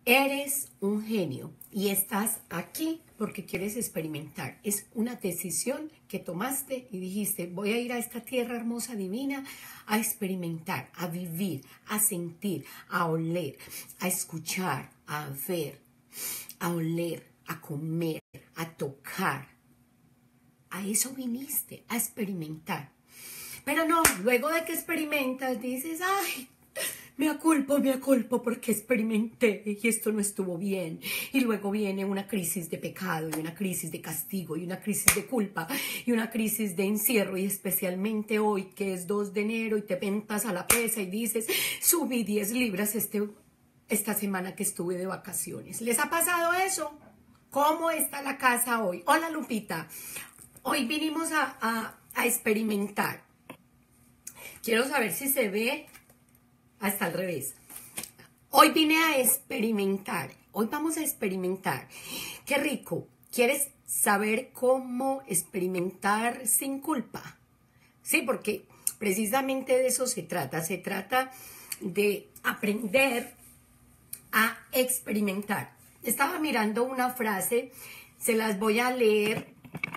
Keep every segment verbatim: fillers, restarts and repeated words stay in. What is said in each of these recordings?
Eres un genio y estás aquí porque quieres experimentar. Es una decisión que tomaste y dijiste, voy a ir a esta tierra hermosa, divina, a experimentar, a vivir, a sentir, a oler, a escuchar, a ver, a oler, a comer, a tocar. A eso viniste, a experimentar. Pero no, luego de que experimentas dices, ay, me aculpo, me aculpo porque experimenté y esto no estuvo bien. Y luego viene una crisis de pecado y una crisis de castigo y una crisis de culpa y una crisis de encierro. Y especialmente hoy que es dos de enero y te ventas a la pesa y dices, subí diez libras este, esta semana que estuve de vacaciones. ¿Les ha pasado eso? ¿Cómo está la casa hoy? Hola Lupita, hoy vinimos a, a, a experimentar. Quiero saber si se ve hasta al revés. Hoy vine a experimentar. Hoy vamos a experimentar. Qué rico. ¿Quieres saber cómo experimentar sin culpa? Sí, porque precisamente de eso se trata. Se trata de aprender a experimentar. Estaba mirando una frase. Se las voy a leer.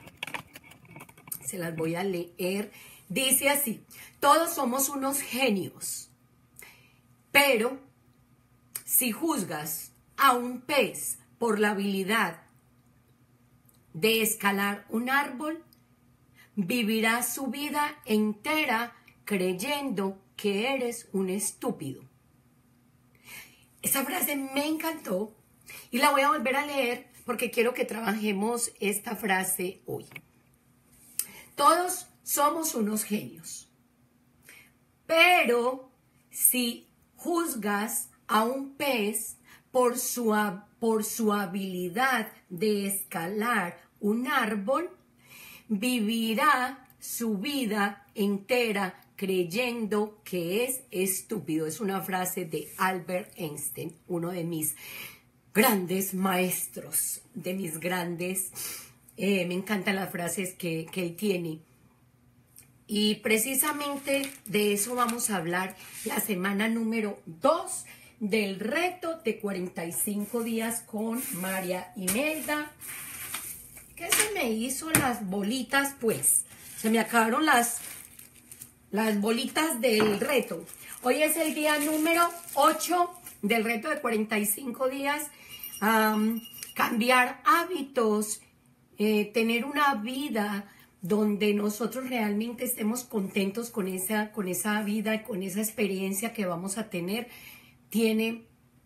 Se las voy a leer. Dice así: todos somos unos genios. Pero si juzgas a un pez por la habilidad de escalar un árbol, vivirá su vida entera creyendo que eres un estúpido. Esa frase me encantó y la voy a volver a leer porque quiero que trabajemos esta frase hoy. Todos somos unos genios, pero si juzgas a un pez por su, por su habilidad de escalar un árbol, vivirá su vida entera creyendo que es estúpido. Es una frase de Albert Einstein, uno de mis grandes maestros, de mis grandes, eh, me encantan las frases que, que él tiene. Y precisamente de eso vamos a hablar la semana número dos del reto de cuarenta y cinco días con María Imelda. ¿Qué se me hizo las bolitas? Pues se me acabaron las, las bolitas del reto. Hoy es el día número ocho del reto de cuarenta y cinco días. Um, cambiar hábitos, eh, tener una vida donde nosotros realmente estemos contentos con esa, con esa vida, con esa experiencia que vamos a tener, tiene,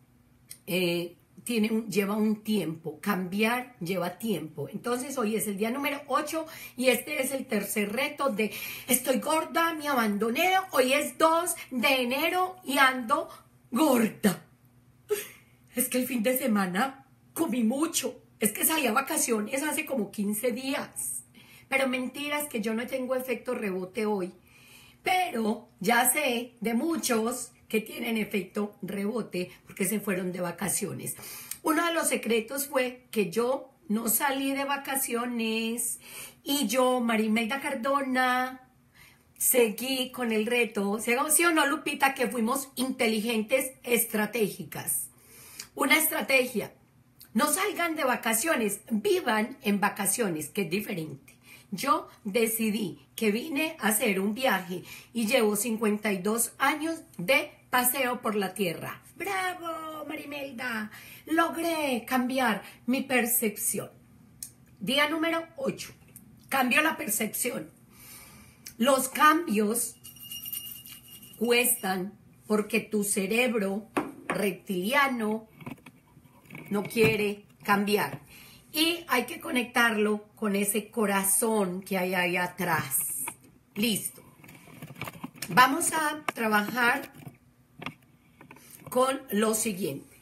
eh, tiene un, lleva un tiempo, cambiar lleva tiempo. Entonces hoy es el día número ocho y este es el tercer reto de estoy gorda, me abandoné, hoy es dos de enero y ando gorda. Es que el fin de semana comí mucho, es que salí a vacaciones hace como quince días. Pero mentiras que yo no tengo efecto rebote hoy. Pero ya sé de muchos que tienen efecto rebote porque se fueron de vacaciones. Uno de los secretos fue que yo no salí de vacaciones y yo, María Imelda Cardona, seguí con el reto. ¿Sí o no, Lupita? Que fuimos inteligentes estratégicas. Una estrategia. No salgan de vacaciones, vivan en vacaciones, que es diferente. Yo decidí que vine a hacer un viaje y llevo cincuenta y dos años de paseo por la tierra. ¡Bravo, María Imelda! Logré cambiar mi percepción. Día número ocho. Cambio la percepción. Los cambios cuestan porque tu cerebro reptiliano no quiere cambiar. Y hay que conectarlo con ese corazón que hay ahí atrás. Listo. Vamos a trabajar con lo siguiente.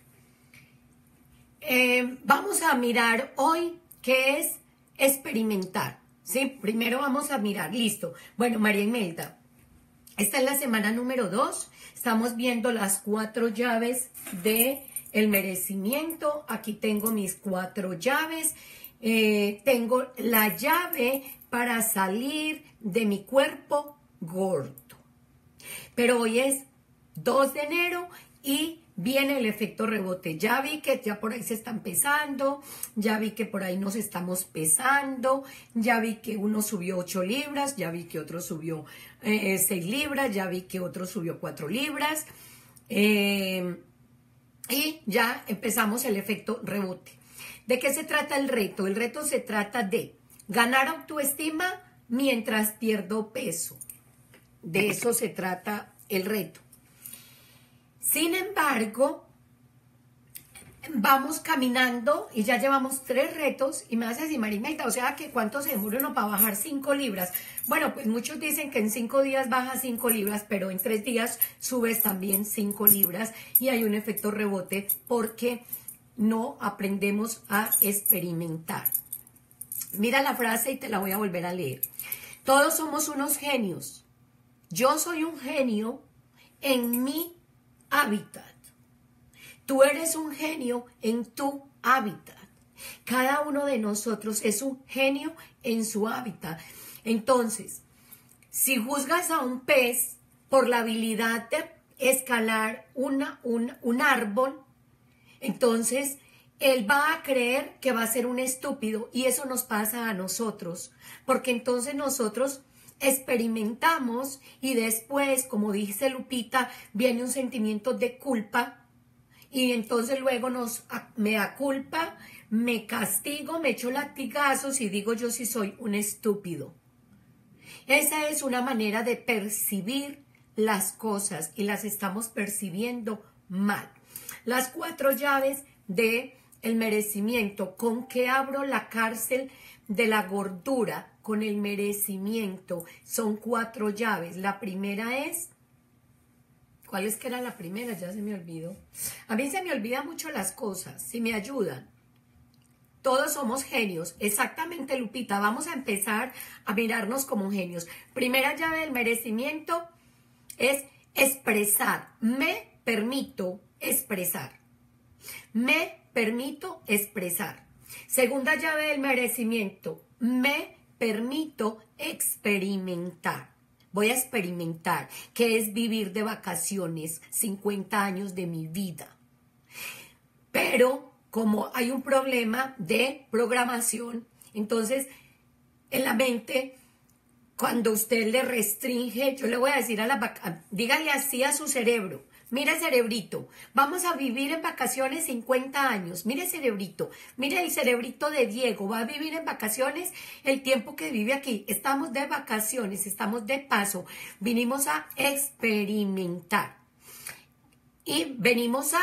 Eh, vamos a mirar hoy qué es experimentar. ¿Sí? Primero vamos a mirar. Listo. Bueno, María Imelda, esta es la semana número dos. Estamos viendo las cuatro llaves de el merecimiento. Aquí tengo mis cuatro llaves. Eh, tengo la llave para salir de mi cuerpo gordo. Pero hoy es dos de enero y viene el efecto rebote. Ya vi que ya por ahí se están pesando, ya vi que por ahí nos estamos pesando, ya vi que uno subió ocho libras, ya vi que otro subió eh, seis libras, ya vi que otro subió cuatro libras. Eh, y ya empezamos el efecto rebote. ¿De qué se trata el reto? El reto se trata de ganar autoestima mientras pierdo peso. De eso se trata el reto. Sin embargo, vamos caminando y ya llevamos tres retos y me vas a decir, Marimelda, o sea, que ¿cuánto se demora uno para bajar cinco libras? Bueno, pues muchos dicen que en cinco días bajas cinco libras, pero en tres días subes también cinco libras y hay un efecto rebote porque no aprendemos a experimentar. Mira la frase y te la voy a volver a leer. Todos somos unos genios. Yo soy un genio en mi hábitat. Tú eres un genio en tu hábitat. Cada uno de nosotros es un genio en su hábitat. Entonces, si juzgas a un pez por la habilidad de escalar una, un, un árbol, entonces él va a creer que va a ser un estúpido y eso nos pasa a nosotros, porque entonces nosotros experimentamos y después, como dice Lupita, viene un sentimiento de culpa y entonces luego nos, me da culpa, me castigo, me echo latigazos y digo yo sí soy un estúpido. Esa es una manera de percibir las cosas y las estamos percibiendo mal. Las cuatro llaves de el merecimiento. ¿Con qué abro la cárcel de la gordura? Con el merecimiento. Son cuatro llaves. La primera es... ¿Cuál es que era la primera? Ya se me olvidó. A mí se me olvidan mucho las cosas. Si me ayudan. Todos somos genios. Exactamente, Lupita. Vamos a empezar a mirarnos como genios. Primera llave del merecimiento es expresar. Me permito expresar. Me permito expresar. Segunda llave del merecimiento. Me permito experimentar. Voy a experimentar. ¿Qué es vivir de vacaciones? cincuenta años de mi vida. Pero como hay un problema de programación, entonces en la mente, cuando usted le restringe, yo le voy a decir a la vaca, dígale así a su cerebro. Mire, cerebrito, vamos a vivir en vacaciones cincuenta años. Mire, cerebrito, mire el cerebrito de Diego, va a vivir en vacaciones el tiempo que vive aquí. Estamos de vacaciones, estamos de paso, vinimos a experimentar. Y venimos a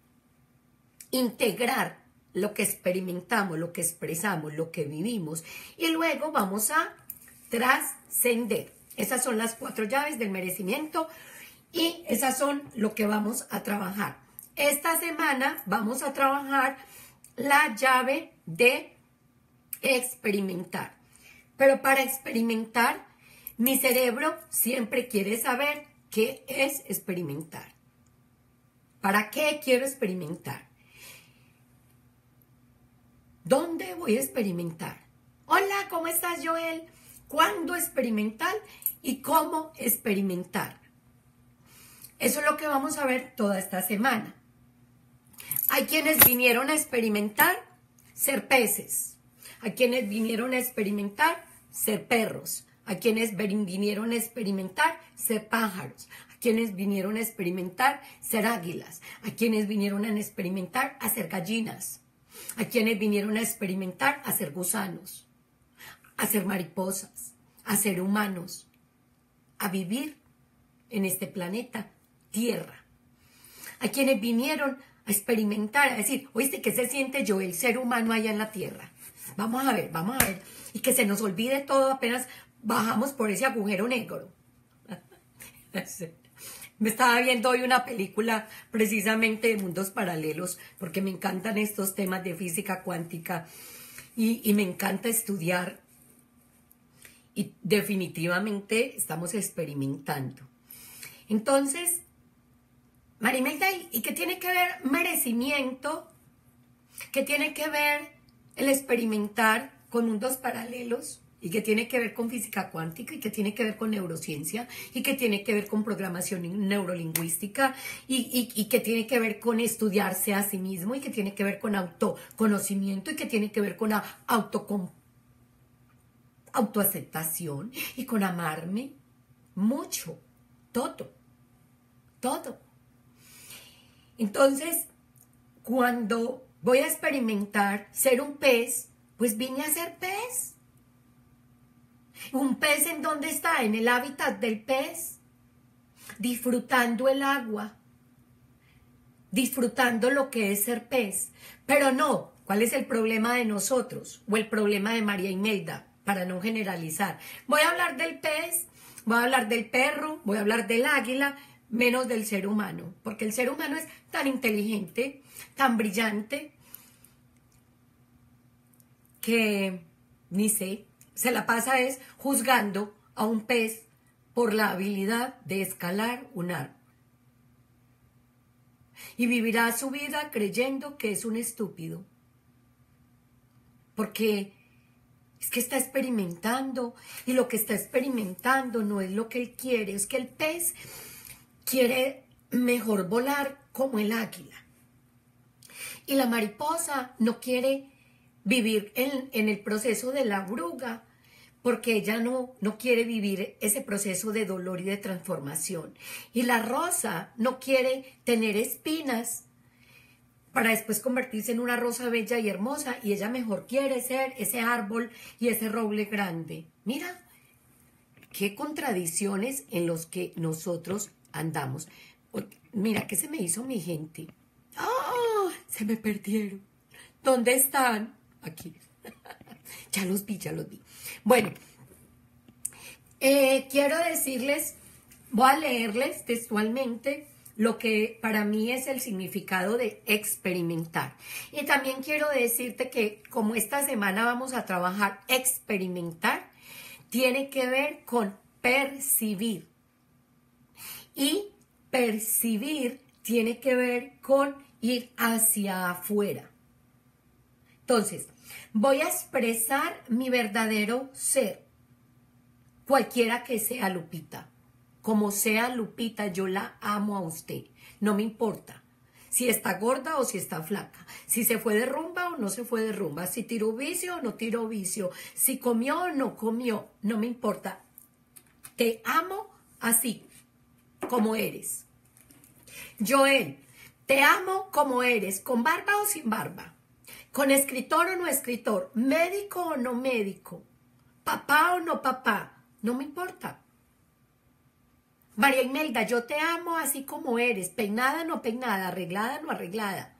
integrar lo que experimentamos, lo que expresamos, lo que vivimos. Y luego vamos a trascender. Esas son las cuatro llaves del merecimiento. Y esas son lo que vamos a trabajar. Esta semana vamos a trabajar la llave de experimentar. Pero para experimentar, mi cerebro siempre quiere saber qué es experimentar. ¿Para qué quiero experimentar? ¿Dónde voy a experimentar? Hola, ¿cómo estás, Joel? ¿Cuándo experimentar y cómo experimentar? Eso es lo que vamos a ver toda esta semana. Hay quienes vinieron a experimentar ser peces. Hay quienes vinieron a experimentar ser perros. Hay quienes vinieron a experimentar ser pájaros. Hay quienes vinieron a experimentar ser águilas. Hay quienes vinieron a experimentar a ser gallinas. Hay quienes vinieron a experimentar a ser gusanos, a ser mariposas, a ser humanos, a vivir en este planeta Tierra. Hay quienes vinieron a experimentar, a decir, oíste, ¿qué se siente yo, el ser humano allá en la Tierra? Vamos a ver, vamos a ver. Y que se nos olvide todo apenas bajamos por ese agujero negro. Me estaba viendo hoy una película precisamente de mundos paralelos, porque me encantan estos temas de física cuántica y, y me encanta estudiar. Y definitivamente estamos experimentando. Entonces, Marimelda, ¿y qué tiene que ver merecimiento? ¿Qué tiene que ver el experimentar con mundos paralelos? y que tiene que ver con física cuántica y que tiene que ver con neurociencia y que tiene que ver con programación neurolingüística y, y, y que tiene que ver con estudiarse a sí mismo y que tiene que ver con autoconocimiento y que tiene que ver con auto, autoaceptación y con amarme mucho, todo, todo. Entonces, cuando voy a experimentar ser un pez, pues vine a ser pez. ¿Un pez en dónde está? En el hábitat del pez, disfrutando el agua, disfrutando lo que es ser pez. Pero no, ¿cuál es el problema de nosotros? O el problema de María Imelda, para no generalizar. Voy a hablar del pez, voy a hablar del perro, voy a hablar del águila, menos del ser humano, porque el ser humano es tan inteligente, tan brillante, que ni sé, se la pasa es juzgando a un pez por la habilidad de escalar un árbol. Y vivirá su vida creyendo que es un estúpido. Porque es que está experimentando y lo que está experimentando no es lo que él quiere. Es que el pez quiere mejor volar como el águila. Y la mariposa no quiere vivir en, en el proceso de la oruga, porque ella no, no quiere vivir ese proceso de dolor y de transformación. Y la rosa no quiere tener espinas para después convertirse en una rosa bella y hermosa, y ella mejor quiere ser ese árbol y ese roble grande. Mira, qué contradicciones en los que nosotros andamos. Mira, ¿qué se me hizo mi gente? ¡Ah! Se me perdieron. ¿Dónde están? Aquí. Ya los vi, ya los vi. Bueno, eh, quiero decirles, voy a leerles textualmente lo que para mí es el significado de experimentar. Y también quiero decirte que como esta semana vamos a trabajar experimentar, tiene que ver con percibir. Y percibir tiene que ver con ir hacia afuera. Entonces, voy a expresar mi verdadero ser, cualquiera que sea Lupita. Como sea Lupita, yo la amo a usted. No me importa si está gorda o si está flaca, si se fue de rumba o no se fue de rumba, si tiró vicio o no tiró vicio, si comió o no comió, no me importa. Te amo así, como eres. Joel, te amo como eres, con barba o sin barba. Con escritor o no escritor, médico o no médico, papá o no papá, no me importa. María Imelda, yo te amo así como eres, peinada o no peinada, arreglada o no arreglada.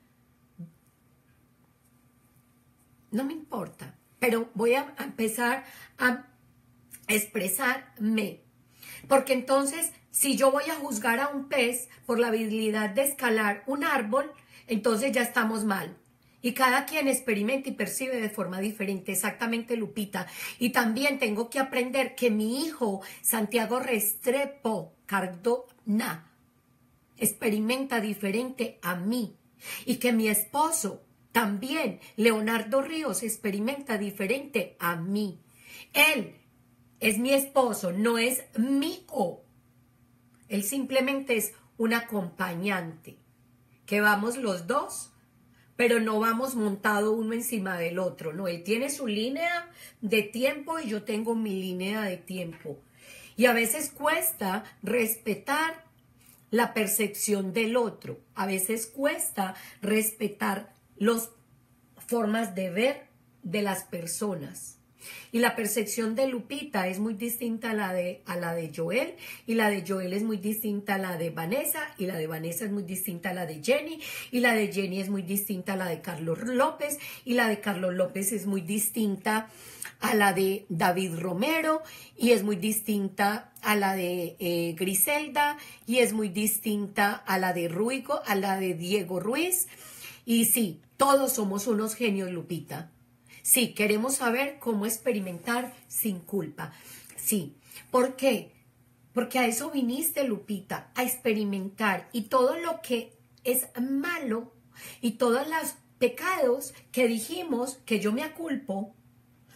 No me importa, pero voy a empezar a expresarme. Porque entonces, si yo voy a juzgar a un pez por la habilidad de escalar un árbol, entonces ya estamos mal. Y cada quien experimenta y percibe de forma diferente, exactamente, Lupita. Y también tengo que aprender que mi hijo, Santiago Restrepo Cardona, experimenta diferente a mí. Y que mi esposo también, Leonardo Ríos, experimenta diferente a mí. Él es mi esposo, no es mío. Él simplemente es un acompañante. Que vamos los dos, pero no vamos montado uno encima del otro, no, él tiene su línea de tiempo y yo tengo mi línea de tiempo. Y a veces cuesta respetar la percepción del otro, a veces cuesta respetar las formas de ver de las personas. Y la percepción de Lupita es muy distinta a la, de, a la de Joel, y la de Joel es muy distinta a la de Vanessa, y la de Vanessa es muy distinta a la de Jenny, y la de Jenny es muy distinta a la de Carlos López, y la de Carlos López es muy distinta a la de David Romero, y es muy distinta a la de eh, Griselda, y es muy distinta a la de Ruico, a la de Diego Ruiz. Y sí, todos somos unos genios, Lupita. Sí, queremos saber cómo experimentar sin culpa. Sí, ¿por qué? Porque a eso viniste, Lupita, a experimentar. Y todo lo que es malo y todos los pecados que dijimos que yo me aculpo,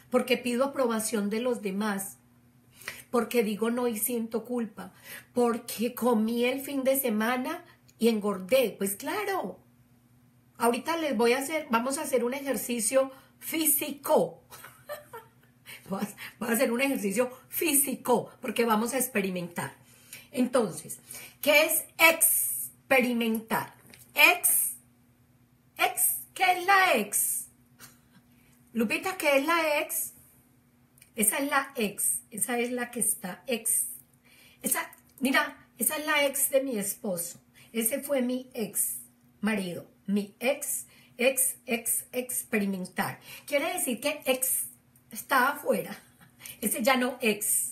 porque pido aprobación de los demás, porque digo no y siento culpa, porque comí el fin de semana y engordé. Pues claro, ahorita les voy a hacer, vamos a hacer un ejercicio físico. Voy a hacer un ejercicio físico porque vamos a experimentar. Entonces, ¿qué es experimentar? Ex, ex, ¿qué es la ex? Lupita, ¿qué es la ex? Esa es la ex, esa es la que está ex. Esa, mira, esa es la ex de mi esposo. Ese fue mi ex marido, mi ex, ex, ex, experimentar. Quiere decir que ex está afuera. Ese ya no ex.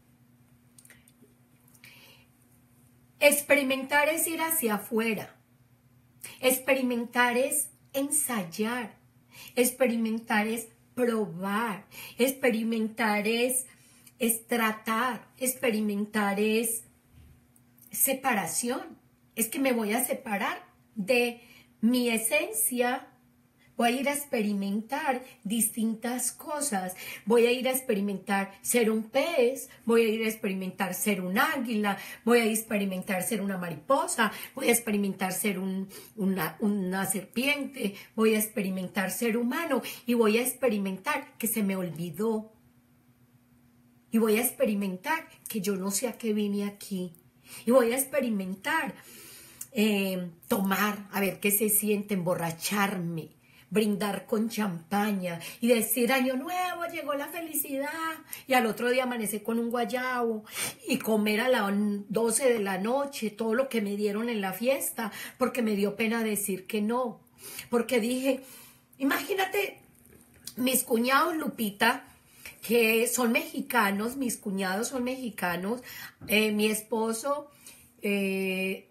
Experimentar es ir hacia afuera. Experimentar es ensayar. Experimentar es probar. Experimentar es, es tratar. Experimentar es separación. Es que me voy a separar de mi esencia. Voy a ir a experimentar distintas cosas. Voy a ir a experimentar ser un pez. Voy a ir a experimentar ser un águila. Voy a experimentar ser una mariposa. Voy a experimentar ser un, una, una serpiente. Voy a experimentar ser humano. Y voy a experimentar que se me olvidó. Y voy a experimentar que yo no sé a qué vine aquí. Y voy a experimentar eh, tomar, a ver qué se siente, emborracharme. Brindar con champaña y decir año nuevo, llegó la felicidad, y al otro día amanecer con un guayabo y comer a las doce de la noche todo lo que me dieron en la fiesta, porque me dio pena decir que no, porque dije, imagínate mis cuñados, Lupita, que son mexicanos, mis cuñados son mexicanos, eh, mi esposo, eh,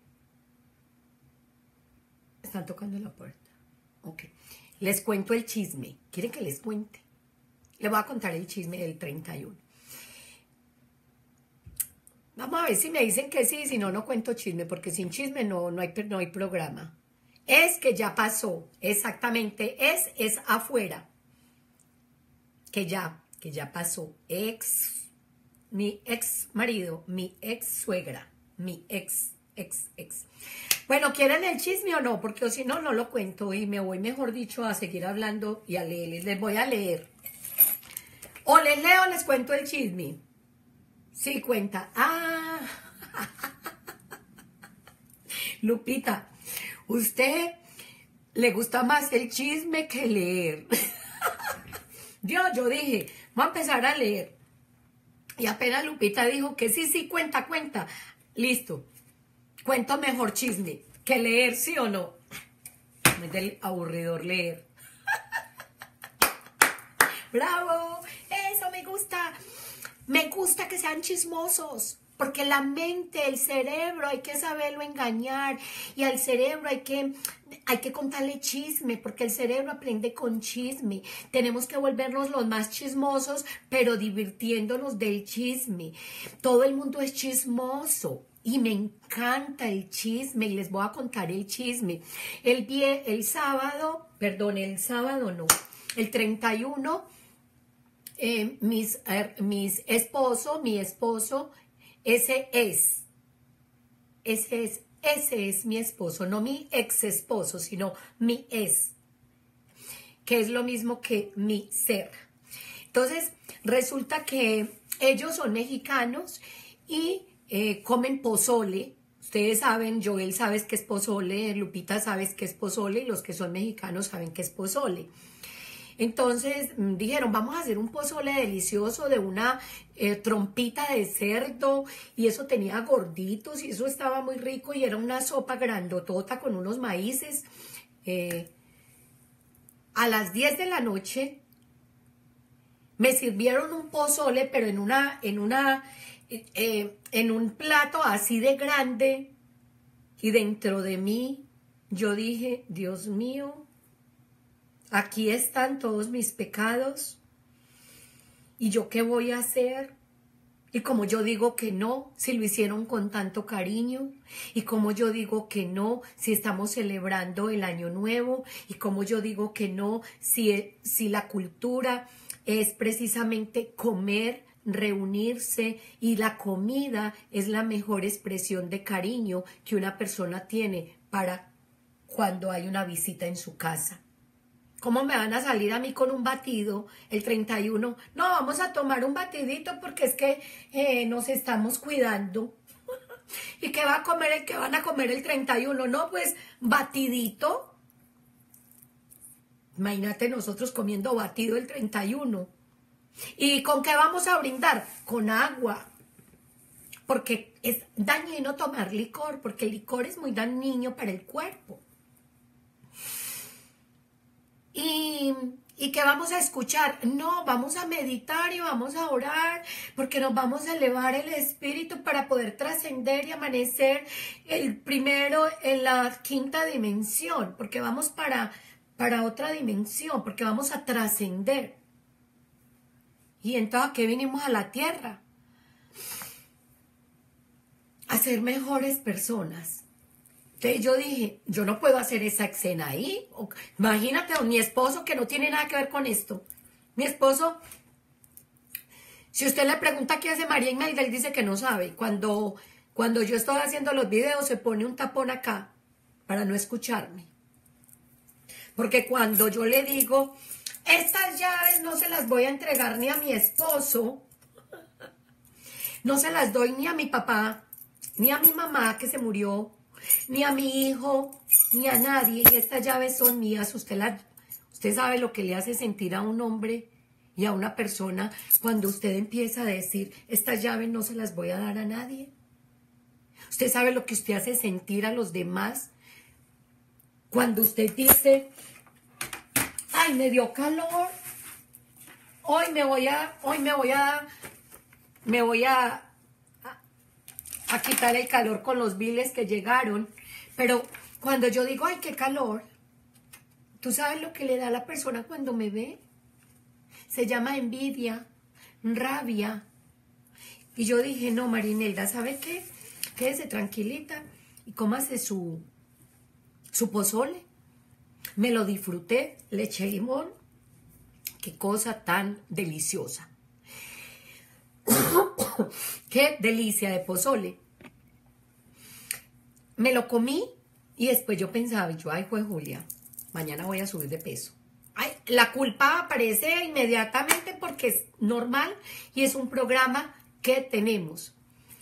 están tocando la puerta, ok. Les cuento el chisme. ¿Quieren que les cuente? Les voy a contar el chisme del treinta y uno. Vamos a ver si me dicen que sí, si no, no cuento chisme, porque sin chisme no, no, hay, no hay programa. Es que ya pasó, exactamente, es, es afuera. Que ya, que ya pasó. Ex, mi ex marido, mi ex suegra, mi ex, ex, ex. Bueno, ¿quieren el chisme o no? Porque si no, no lo cuento y me voy, mejor dicho, a seguir hablando y a leerles. Les voy a leer. O les leo o les cuento el chisme. Sí, cuenta. Ah. Lupita, usted le gusta más el chisme que leer. Yo, yo dije, voy a empezar a leer. Y apenas Lupita dijo que sí, sí, cuenta, cuenta. Listo. Cuento mejor chisme que leer, ¿sí o no? Es del aburridor leer. ¡Bravo! Eso me gusta. Me gusta que sean chismosos. Porque la mente, el cerebro, hay que saberlo engañar. Y al cerebro hay que, hay que contarle chisme, porque el cerebro aprende con chisme. Tenemos que volvernos los más chismosos, pero divirtiéndonos del chisme. Todo el mundo es chismoso. Y me encanta el chisme y les voy a contar el chisme. El, die, el sábado, perdón, el sábado no, el treinta y uno, eh, mis, eh, mis esposo, mi esposo, ese es, ese es, ese es mi esposo, no mi ex esposo, sino mi es, que es lo mismo que mi ser. Entonces, resulta que ellos son mexicanos y Eh, comen pozole. Ustedes saben, Joel sabes que es pozole, Lupita sabes que es pozole y los que son mexicanos saben que es pozole. Entonces dijeron, vamos a hacer un pozole delicioso de una eh, trompita de cerdo, y eso tenía gorditos y eso estaba muy rico, y era una sopa grandotota con unos maíces. Eh, a las diez de la noche me sirvieron un pozole, pero en una, en una Eh, en un plato así de grande, y dentro de mí yo dije, Dios mío, aquí están todos mis pecados, y yo qué voy a hacer. Y como yo digo que no, si lo hicieron con tanto cariño, y como yo digo que no, si estamos celebrando el año nuevo, y como yo digo que no, si, si la cultura es precisamente comer, reunirse, y la comida es la mejor expresión de cariño que una persona tiene para cuando hay una visita en su casa. ¿Cómo me van a salir a mí con un batido el treinta y uno? No, vamos a tomar un batidito porque es que eh, nos estamos cuidando. ¿Y qué va a comer el que van a comer el treinta y uno? No, pues batidito. Imagínate nosotros comiendo batido el treinta y uno. ¿Y con qué vamos a brindar? Con agua. Porque es dañino tomar licor, porque el licor es muy dañino para el cuerpo. Y, ¿Y qué vamos a escuchar? No, vamos a meditar y vamos a orar, porque nos vamos a elevar el espíritu para poder trascender y amanecer el primero en la quinta dimensión, porque vamos para, para otra dimensión, porque vamos a trascender. ¿Y entonces a qué vinimos a la tierra? A ser mejores personas. Entonces yo dije, yo no puedo hacer esa escena ahí. Imagínate a mi esposo, que no tiene nada que ver con esto. Mi esposo, si usted le pregunta qué hace María Imelda, él dice que no sabe. Cuando, cuando yo estoy haciendo los videos, se pone un tapón acá para no escucharme. Porque cuando yo le digo, estas llaves no se las voy a entregar ni a mi esposo, no se las doy ni a mi papá, ni a mi mamá que se murió, ni a mi hijo, ni a nadie, y estas llaves son mías. Usted, la, usted sabe lo que le hace sentir a un hombre y a una persona cuando usted empieza a decir, estas llaves no se las voy a dar a nadie. Usted sabe lo que usted hace sentir a los demás cuando usted dice, ay, me dio calor, hoy me voy a, hoy me voy a, me voy a, a quitar el calor con los biles que llegaron. Pero cuando yo digo, ay, qué calor, ¿tú sabes lo que le da a la persona cuando me ve? Se llama envidia, rabia. Y yo dije, no, María Imelda, ¿sabe qué? Quédese tranquilita y cómase su, su pozole. Me lo disfruté, le eché limón. Qué cosa tan deliciosa. Qué delicia de pozole. Me lo comí y después yo pensaba, yo, ay, fue Julia, mañana voy a subir de peso. Ay, la culpa aparece inmediatamente porque es normal y es un programa que tenemos.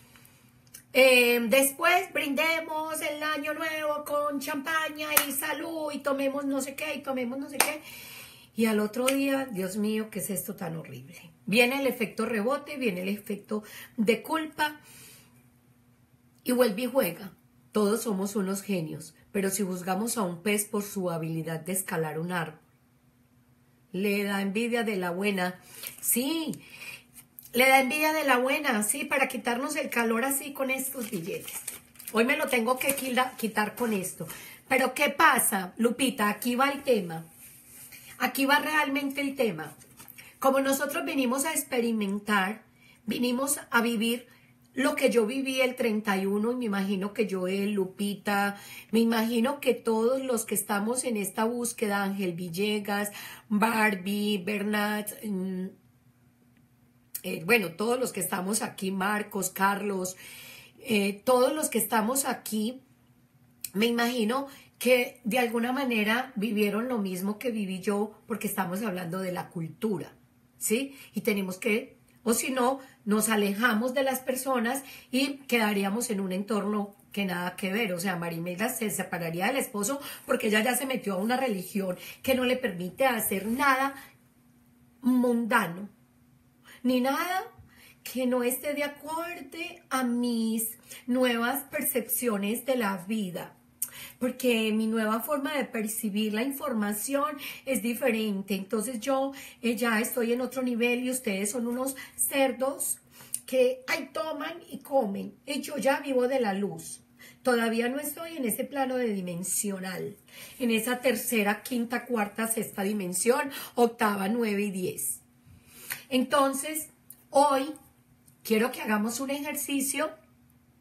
Eh, después brindemos el año nuevo con champaña y salud y tomemos no sé qué y tomemos no sé qué. Y al otro día, Dios mío, ¿qué es esto tan horrible? Viene el efecto rebote, viene el efecto de culpa y vuelve y juega. Todos somos unos genios, pero si juzgamos a un pez por su habilidad de escalar un árbol, le da envidia de la buena. Sí, le da envidia de la buena, sí, para quitarnos el calor así con estos billetes. Hoy me lo tengo que quitar con esto. Pero ¿qué pasa, Lupita? Aquí va el tema. Aquí va realmente el tema. Como nosotros vinimos a experimentar, vinimos a vivir lo que yo viví el treinta y uno, y me imagino que Joel, Lupita, me imagino que todos los que estamos en esta búsqueda, Ángel Villegas, Barbie, Bernat, mmm, eh, bueno, todos los que estamos aquí, Marcos, Carlos, eh, todos los que estamos aquí, me imagino que de alguna manera vivieron lo mismo que viví yo, porque estamos hablando de la cultura, ¿sí? Y tenemos que, o si no, nos alejamos de las personas y quedaríamos en un entorno que nada que ver. O sea, María Imelda se separaría del esposo porque ella ya se metió a una religión que no le permite hacer nada mundano, ni nada que no esté de acuerdo a mis nuevas percepciones de la vida. Porque mi nueva forma de percibir la información es diferente. Entonces yo eh, ya estoy en otro nivel y ustedes son unos cerdos que ay, toman y comen. Y yo ya vivo de la luz. Todavía no estoy en ese plano de dimensional. En esa tercera, quinta, cuarta, sexta dimensión, octava, nueve y diez. Entonces, hoy quiero que hagamos un ejercicio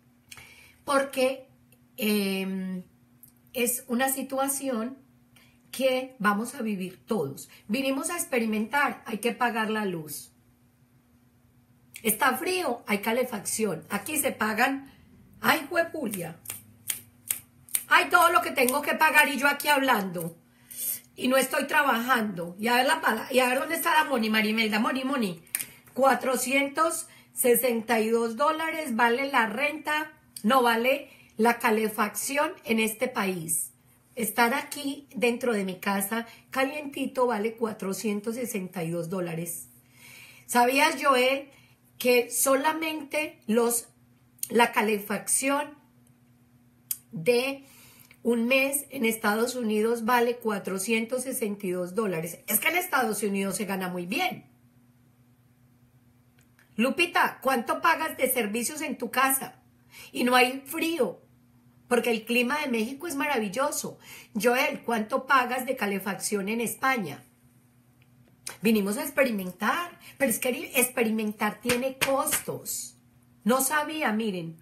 porque... Eh, es una situación que vamos a vivir todos. Vinimos a experimentar, hay que pagar la luz. Está frío, hay calefacción. Aquí se pagan, ay, huepulia. Hay todo lo que tengo que pagar y yo aquí hablando. Y no estoy trabajando. Y a ver la pala, y a ver dónde está la Moni, Marimelda, Moni, Moni. cuatrocientos sesenta y dos dólares vale la renta, no vale la calefacción en este país. Estar aquí dentro de mi casa calientito vale cuatrocientos sesenta y dos dólares. ¿Sabías, Joel, que solamente los, la calefacción de un mes en Estados Unidos vale cuatrocientos sesenta y dos dólares? Es que en Estados Unidos se gana muy bien. Lupita, ¿cuánto pagas de servicios en tu casa? Y no hay frío, porque el clima de México es maravilloso. Joel, ¿cuánto pagas de calefacción en España? Vinimos a experimentar, pero es que experimentar tiene costos. No sabía, miren.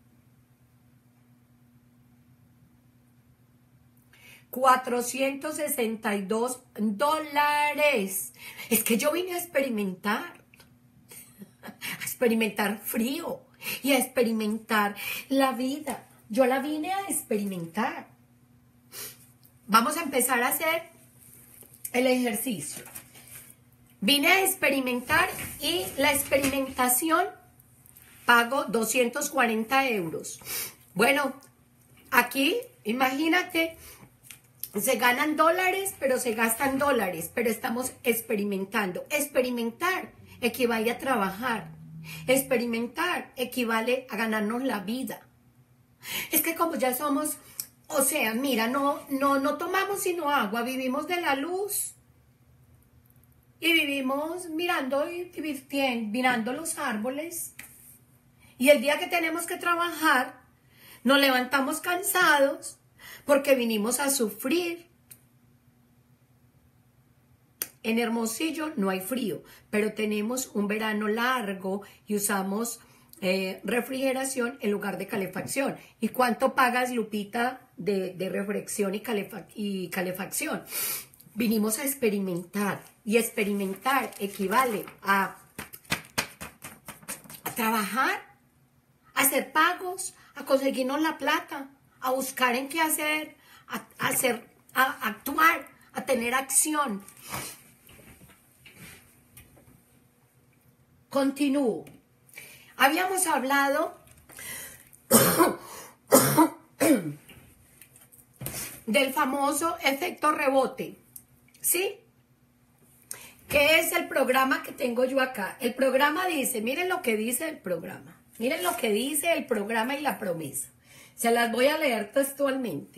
cuatrocientos sesenta y dos dólares. Es que yo vine a experimentar. A experimentar frío y a experimentar la vida. Yo la vine a experimentar. Vamos a empezar a hacer el ejercicio. Vine a experimentar y la experimentación pago doscientos cuarenta euros. Bueno, aquí, imagínate, se ganan dólares, pero se gastan dólares, pero estamos experimentando. Experimentar equivale a trabajar. Experimentar equivale a ganarnos la vida. Es que como ya somos, o sea, mira, no, no, no tomamos sino agua, vivimos de la luz. Y vivimos mirando y divirtiendo, mirando los árboles. Y el día que tenemos que trabajar, nos levantamos cansados porque vinimos a sufrir. En Hermosillo no hay frío, pero tenemos un verano largo y usamos eh, refrigeración en lugar de calefacción. ¿Y cuánto pagas, Lupita, de, de refrigeración y, calefa y calefacción? Vinimos a experimentar y experimentar equivale a, a trabajar, a hacer pagos, a conseguirnos la plata, a buscar en qué hacer, a, a hacer, a actuar, a tener acción. Continúo. Habíamos hablado del famoso efecto rebote, ¿sí? ¿Qué es el programa que tengo yo acá? El programa dice, miren lo que dice el programa, miren lo que dice el programa y la promesa. Se las voy a leer textualmente.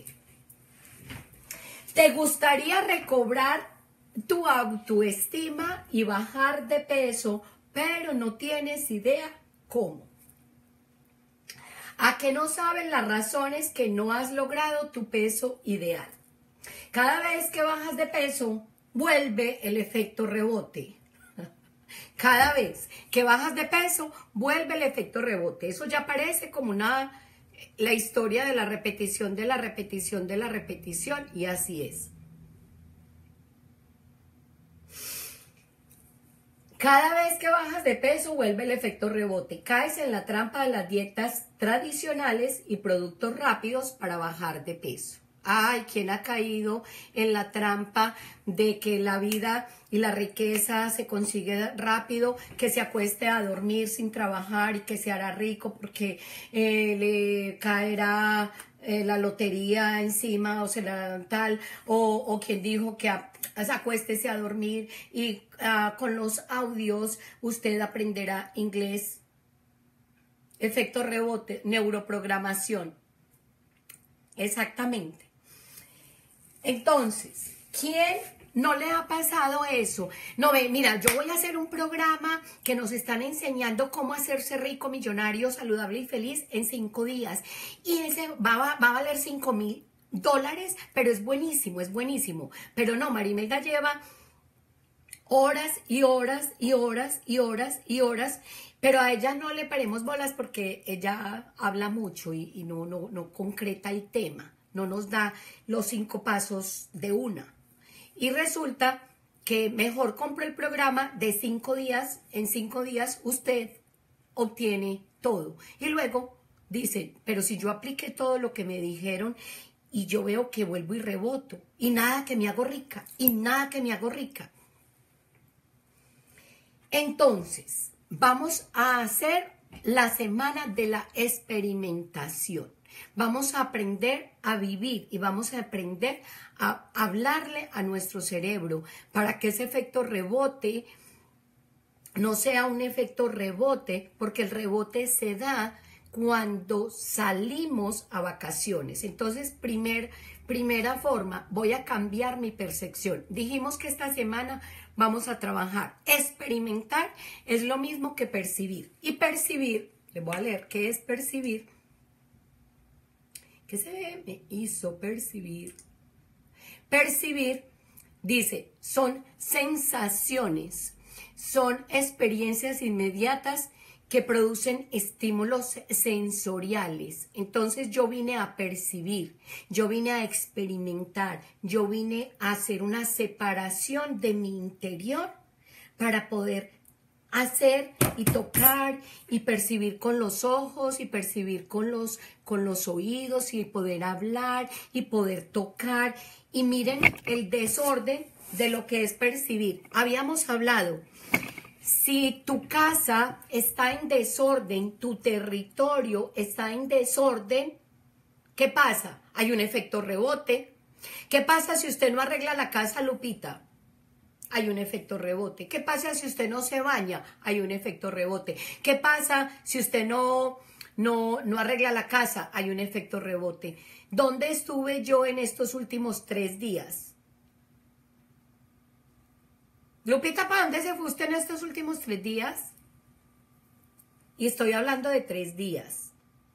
¿Te gustaría recobrar tu autoestima y bajar de peso, pero no tienes idea cómo? ¿A que no sabes las razones que no has logrado tu peso ideal? Cada vez que bajas de peso, vuelve el efecto rebote. Cada vez que bajas de peso, vuelve el efecto rebote. Eso ya parece como una, la historia de la repetición, de la repetición, de la repetición, y así es. Cada vez que bajas de peso, vuelve el efecto rebote. Caes en la trampa de las dietas tradicionales y productos rápidos para bajar de peso. Ay, ¿quién ha caído en la trampa de que la vida y la riqueza se consigue rápido, que se acueste a dormir sin trabajar y que se hará rico porque eh, le caerá eh, la lotería encima o será tal, o, o quien dijo que a, acuéstese a dormir y uh, con los audios usted aprenderá inglés? Efecto rebote, neuroprogramación. Exactamente. Entonces, ¿quién no le ha pasado eso? No, ve, mira, yo voy a hacer un programa que nos están enseñando cómo hacerse rico, millonario, saludable y feliz en cinco días. Y ese va, va, va a valer cinco mil dólares, pero es buenísimo, es buenísimo. Pero no, Marimelda lleva horas y horas y horas y horas y horas, pero a ella no le paremos bolas porque ella habla mucho y, y no, no, no concreta el tema. No nos da los cinco pasos de una. Y resulta que mejor compro el programa de cinco días, en cinco días usted obtiene todo. Y luego dice, pero si yo apliqué todo lo que me dijeron y yo veo que vuelvo y reboto, y nada que me hago rica, y nada que me hago rica. Entonces, vamos a hacer la semana de la experimentación. Vamos a aprender a vivir y vamos a aprender a hablarle a nuestro cerebro para que ese efecto rebote no sea un efecto rebote, porque el rebote se da cuando salimos a vacaciones. Entonces, primer, primera forma, voy a cambiar mi percepción. Dijimos que esta semana vamos a trabajar. Experimentar es lo mismo que percibir. Y percibir, les voy a leer qué es percibir. ¿Qué se me hizo percibir? Percibir, dice, son sensaciones, son experiencias inmediatas que producen estímulos sensoriales. Entonces yo vine a percibir, yo vine a experimentar, yo vine a hacer una separación de mi interior para poder hacer y tocar y percibir con los ojos y percibir con los, con los oídos y poder hablar y poder tocar. Y miren el desorden de lo que es percibir. Habíamos hablado, si tu casa está en desorden, tu territorio está en desorden, ¿qué pasa? Hay un efecto rebote. ¿Qué pasa si usted no arregla la casa, Lupita? Hay un efecto rebote. ¿Qué pasa si usted no se baña? Hay un efecto rebote. ¿Qué pasa si usted no, no, no arregla la casa? Hay un efecto rebote. ¿Dónde estuve yo en estos últimos tres días? Lupita, ¿para dónde se fue usted en estos últimos tres días? Y estoy hablando de tres días.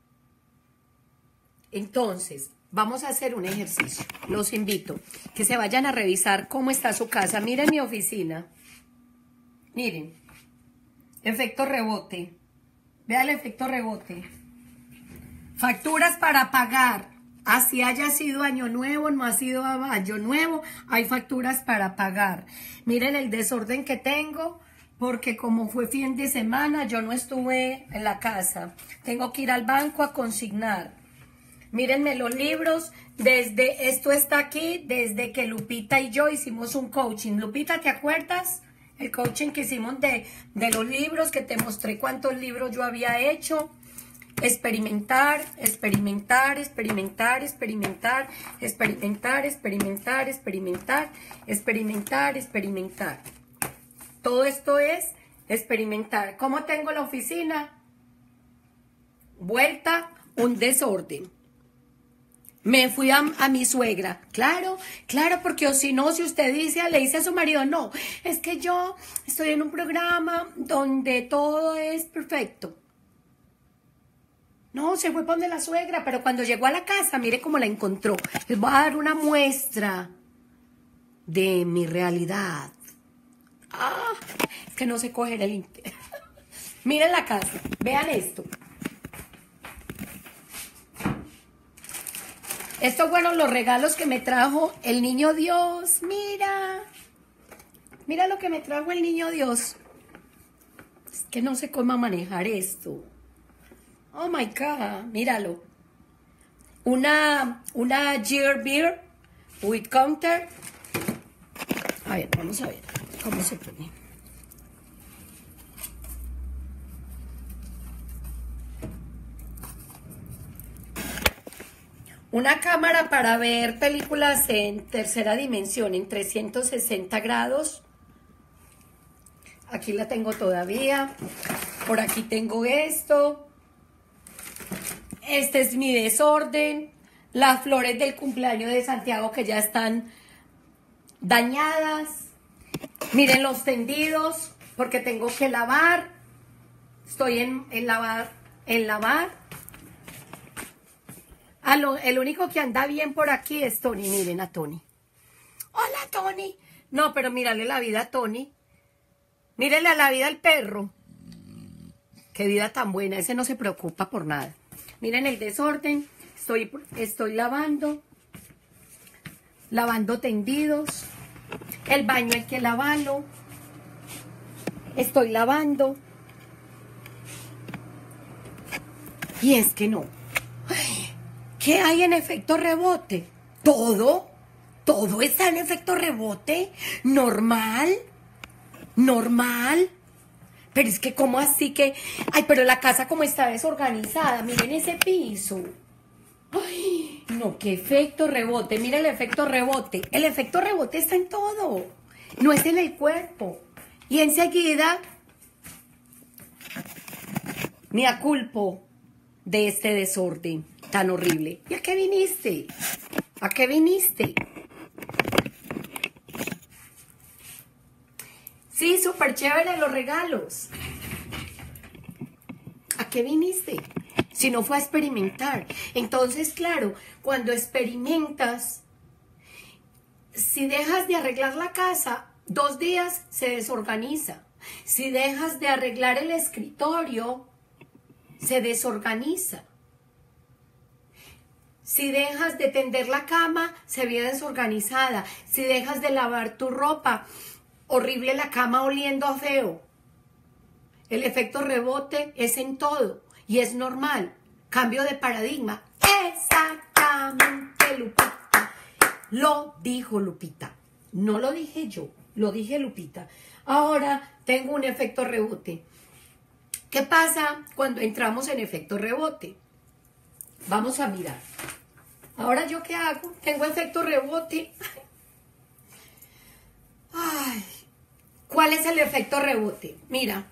Entonces, vamos a hacer un ejercicio. Los invito que se vayan a revisar cómo está su casa. Miren mi oficina. Miren. Efecto rebote. Vean el efecto rebote. Facturas para pagar. Así haya sido año nuevo, no ha sido año nuevo, hay facturas para pagar. Miren el desorden que tengo, porque como fue fin de semana, yo no estuve en la casa. Tengo que ir al banco a consignar. Mírenme los libros, desde esto está aquí, desde que Lupita y yo hicimos un coaching. Lupita, ¿te acuerdas? El coaching que hicimos de, de los libros, que te mostré cuántos libros yo había hecho. Experimentar, experimentar, experimentar, experimentar, experimentar, experimentar, experimentar, experimentar, experimentar. Todo esto es experimentar. ¿Cómo tengo la oficina? Vuelta, un desorden. Me fui a, a mi suegra. Claro, claro, porque o si no, si usted dice, le dice a su marido, no, es que yo estoy en un programa donde todo es perfecto. No, se fue para donde la suegra, pero cuando llegó a la casa, mire cómo la encontró. Les voy a dar una muestra de mi realidad. Ah, es que no sé coger el internet. Miren la casa, vean esto. Estos fueron los regalos que me trajo el niño Dios. Mira, mira lo que me trajo el niño Dios. Es que no sé cómo manejar esto. Oh my God, míralo. Una, una Ginger Beer with counter. A ver, vamos a ver cómo se pone. Una cámara para ver películas en tercera dimensión, en trescientos sesenta grados. Aquí la tengo todavía. Por aquí tengo esto. Este es mi desorden. Las flores del cumpleaños de Santiago que ya están dañadas. Miren los tendidos porque tengo que lavar. Estoy en, en lavar, en lavar. Ah, lo, el único que anda bien por aquí es Tony. Miren a Tony. Hola, Tony. No, pero mírale la vida a Tony. Mírenle a la vida al perro. Qué vida tan buena. Ese no se preocupa por nada. Miren el desorden. Estoy, estoy lavando. Lavando tendidos. El baño hay que lavarlo. Estoy lavando. Y es que no. ¿Qué hay en efecto rebote? Todo. Todo está en efecto rebote. Normal. Normal. Pero es que ¿cómo así que? Ay, pero la casa como está desorganizada. Miren ese piso. Ay, no, qué efecto rebote. Mira el efecto rebote. El efecto rebote está en todo. No es en el cuerpo. Y enseguida me aculpo de este desorden tan horrible. ¿Y a qué viniste? ¿A qué viniste? Sí, súper chévere los regalos. ¿A qué viniste? Si no fue a experimentar. Entonces, claro, cuando experimentas, si dejas de arreglar la casa, dos días se desorganiza. Si dejas de arreglar el escritorio, se desorganiza. Si dejas de tender la cama, se ve desorganizada. Si dejas de lavar tu ropa, horrible la cama oliendo a feo. El efecto rebote es en todo y es normal. Cambio de paradigma. Exactamente, Lupita. Lo dijo Lupita. No lo dije yo, lo dije Lupita. Ahora tengo un efecto rebote. ¿Qué pasa cuando entramos en efecto rebote? Vamos a mirar. Ahora, ¿yo qué hago? Tengo efecto rebote. Ay, ¿cuál es el efecto rebote? Mira.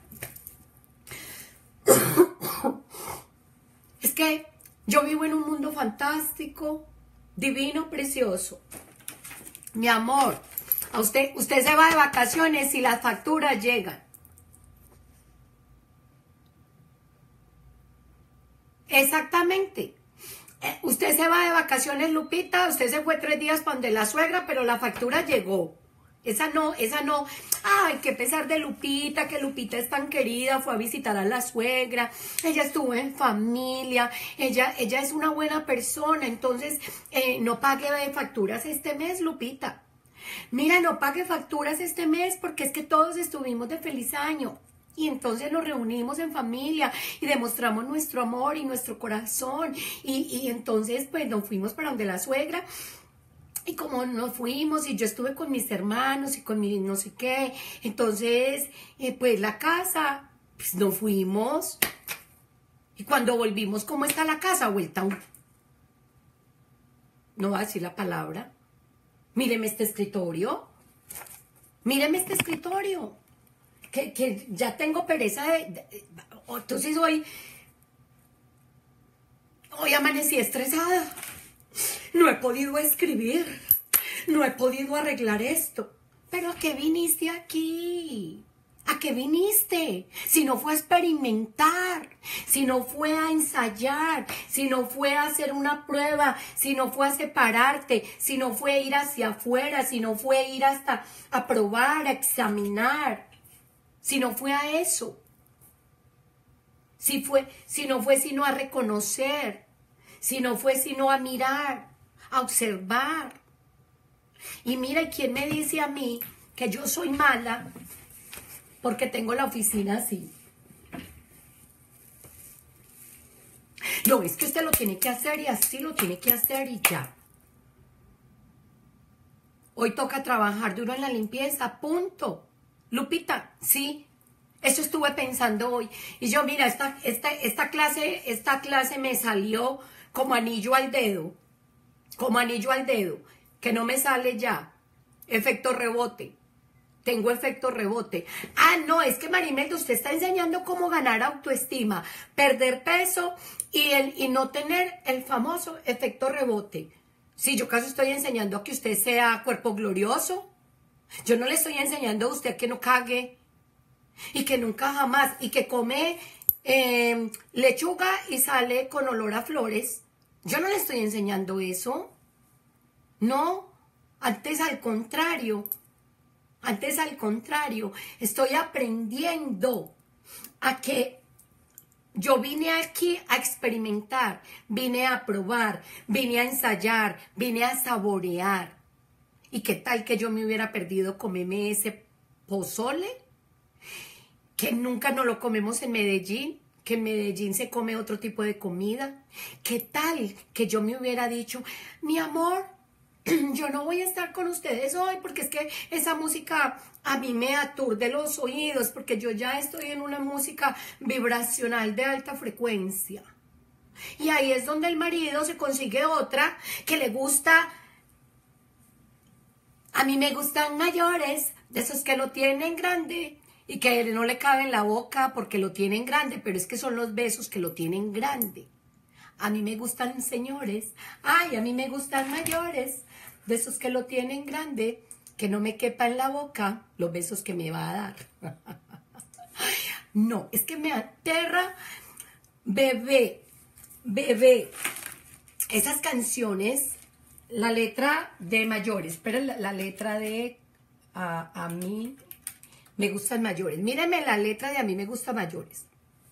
Es que yo vivo en un mundo fantástico, divino, precioso. Mi amor, a usted, usted se va de vacaciones y las facturas llegan. Exactamente. Usted se va de vacaciones, Lupita, usted se fue tres días para donde la suegra, pero la factura llegó. Esa no, esa no. Ay, qué pesar de Lupita, que Lupita es tan querida, fue a visitar a la suegra, ella estuvo en familia, ella, ella es una buena persona, entonces eh, no pague facturas este mes, Lupita. Mira, no pague facturas este mes porque es que todos estuvimos de feliz año. Y entonces nos reunimos en familia y demostramos nuestro amor y nuestro corazón. Y, y entonces pues nos fuimos para donde la suegra. Y como nos fuimos y yo estuve con mis hermanos y con mi no sé qué. Entonces eh, pues la casa, pues nos fuimos. Y cuando volvimos, ¿cómo está la casa? Vuelta un... No va a decir la palabra. Míreme este escritorio. Míreme este escritorio. Que, que ya tengo pereza de, de, de... Entonces hoy... Hoy amanecí estresada. No he podido escribir. No he podido arreglar esto. ¿Pero a qué viniste aquí? ¿A qué viniste? Si no fue a experimentar, si no fue a ensayar, si no fue a hacer una prueba, si no fue a separarte, si no fue a ir hacia afuera, si no fue a ir hasta a probar, a examinar. Si no fue a eso, si, fue, si no fue sino a reconocer, si no fue sino a mirar, a observar. Y mira, ¿quién me dice a mí que yo soy mala porque tengo la oficina así? No, es que usted lo tiene que hacer y así lo tiene que hacer y ya. Hoy toca trabajar duro en la limpieza, punto. Lupita, sí, eso estuve pensando hoy. Y yo, mira, esta, esta, esta, clase, esta clase me salió como anillo al dedo. Como anillo al dedo. Que no me sale ya. Efecto rebote. Tengo efecto rebote. Ah, no, es que Marimelda, usted está enseñando cómo ganar autoestima, perder peso y, el, y no tener el famoso efecto rebote. Sí, yo casi estoy enseñando a que usted sea cuerpo glorioso. Yo no le estoy enseñando a usted que no cague y que nunca jamás, y que come eh, lechuga y sale con olor a flores. Yo no le estoy enseñando eso. No, antes al contrario, antes al contrario, estoy aprendiendo a que yo vine aquí a experimentar, vine a probar, vine a ensayar, vine a saborear. ¿Y qué tal que yo me hubiera perdido comerme ese pozole? Que nunca nos lo comemos en Medellín, que en Medellín se come otro tipo de comida. ¿Qué tal que yo me hubiera dicho, mi amor, yo no voy a estar con ustedes hoy porque es que esa música a mí me aturde los oídos, porque yo ya estoy en una música vibracional de alta frecuencia? Y ahí es donde el marido se consigue otra que le gusta. A mí me gustan mayores, de esos que lo tienen grande y que no le cabe en la boca porque lo tienen grande, pero es que son los besos que lo tienen grande. A mí me gustan señores, ay, a mí me gustan mayores, de esos que lo tienen grande, que no me quepa en la boca los besos que me va a dar. No, es que me aterra, bebé, bebé, esas canciones. La letra de mayores, pero la, la letra de a, a mí me gustan mayores. Mírenme la letra de a mí me gustan mayores.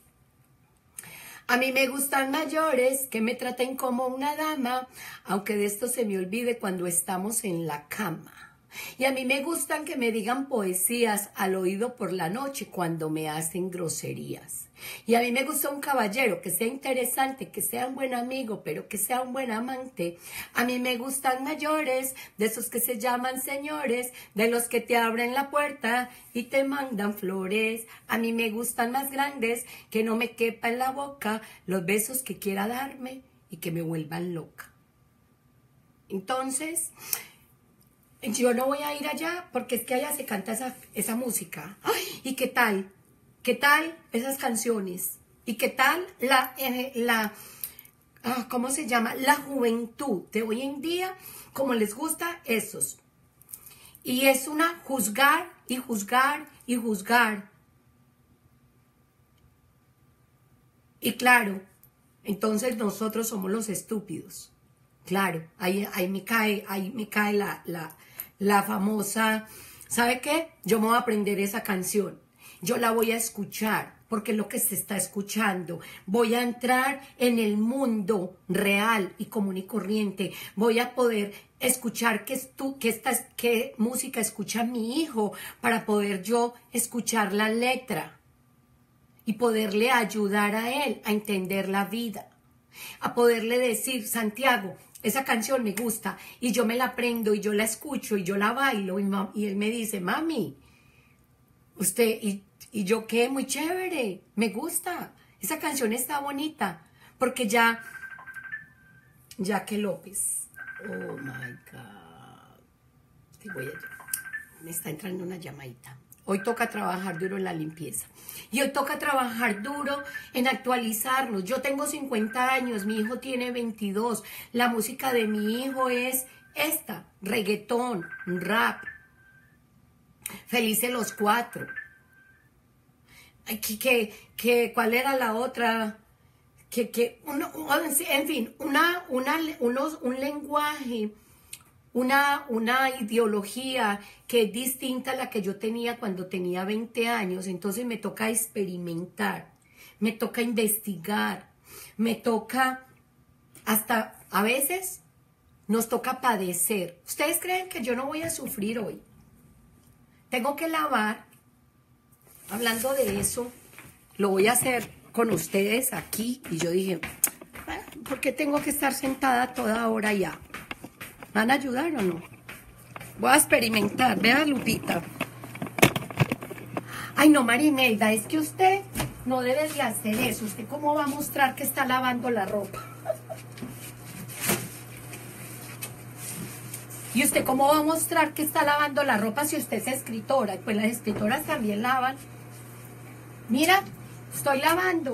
A mí me gustan mayores, que me traten como una dama, aunque de esto se me olvide cuando estamos en la cama. Y a mí me gustan que me digan poesías al oído por la noche cuando me hacen groserías. Y a mí me gusta un caballero que sea interesante, que sea un buen amigo, pero que sea un buen amante. A mí me gustan mayores, de esos que se llaman señores, de los que te abren la puerta y te mandan flores. A mí me gustan más grandes, que no me quepa en la boca los besos que quiera darme y que me vuelvan loca. Entonces, yo no voy a ir allá porque es que allá se canta esa, esa música. ¡Ay! ¿Y qué tal? ¿Qué tal esas canciones? ¿Y qué tal la, eh, la ah, ¿cómo se llama? La juventud de hoy en día, como les gusta esos? Y es una juzgar y juzgar y juzgar. Y claro, entonces nosotros somos los estúpidos. Claro, ahí, ahí me cae, ahí me cae la, la, la famosa, ¿sabe qué? Yo me voy a aprender esa canción. Yo la voy a escuchar, porque es lo que se está escuchando. Voy a entrar en el mundo real y común y corriente. Voy a poder escuchar qué, es tú, qué, estás, qué música escucha mi hijo para poder yo escuchar la letra y poderle ayudar a él a entender la vida. A poderle decir, Santiago, esa canción me gusta y yo me la aprendo y yo la escucho y yo la bailo. Y, y él me dice, mami, usted... Y, Y yo qué, muy chévere, me gusta, esa canción está bonita, porque ya, ya que López, oh my God, te voy a, me está entrando una llamadita. Hoy toca trabajar duro en la limpieza, y hoy toca trabajar duro en actualizarnos. Yo tengo cincuenta años, mi hijo tiene veintidós, la música de mi hijo es esta, reggaetón, rap, Felices los Cuatro. Que, que, que, ¿cuál era la otra? Que, que, uno, en fin, una, una, unos, un lenguaje, una, una ideología que es distinta a la que yo tenía cuando tenía veinte años. Entonces me toca experimentar, me toca investigar, me toca, hasta a veces nos toca padecer. ¿Ustedes creen que yo no voy a sufrir hoy? Tengo que lavar. Hablando de eso, lo voy a hacer con ustedes aquí. Y yo dije, ¿por qué tengo que estar sentada toda hora ya? ¿Me van a ayudar o no? Voy a experimentar. Vea, Lupita. Ay, no, Marimelda, es que usted no debe de hacer eso. ¿Usted cómo va a mostrar que está lavando la ropa? ¿Y usted cómo va a mostrar que está lavando la ropa si usted es escritora? Pues las escritoras también lavan. Mira, estoy lavando.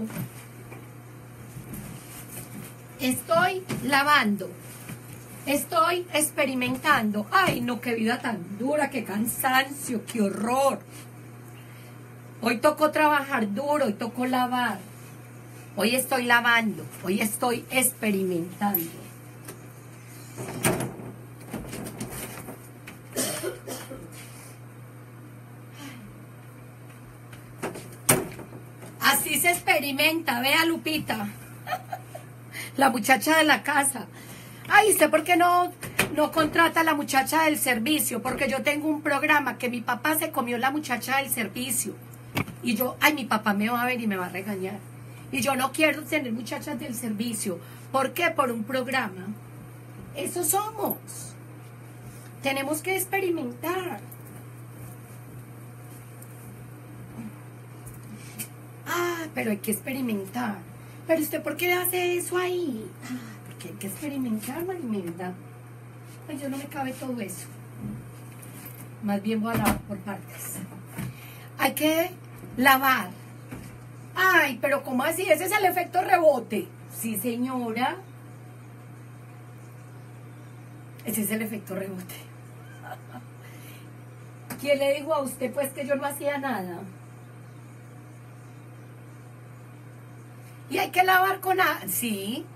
Estoy lavando. Estoy experimentando. Ay, no, qué vida tan dura, qué cansancio, qué horror. Hoy tocó trabajar duro, hoy tocó lavar. Hoy estoy lavando, hoy estoy experimentando. Así se experimenta, vea, Lupita, la muchacha de la casa. Ay, ¿usted por qué no, no contrata a la muchacha del servicio, porque yo tengo un programa que mi papá se comió la muchacha del servicio. Y yo, ay, mi papá me va a ver y me va a regañar. Y yo no quiero tener muchachas del servicio. ¿Por qué? Por un programa. Eso somos. Tenemos que experimentar. Ah, pero hay que experimentar. Pero usted, ¿por qué hace eso ahí? Ah, porque hay que experimentar, Marimelda. Ay, yo no me cabe todo eso. Más bien voy a lavar por partes. Hay que lavar. Ay, pero ¿cómo así? Ese es el efecto rebote. Sí, señora. Ese es el efecto rebote. ¿Quién le dijo a usted pues que yo no hacía nada? Y hay que lavar con agua. Sí.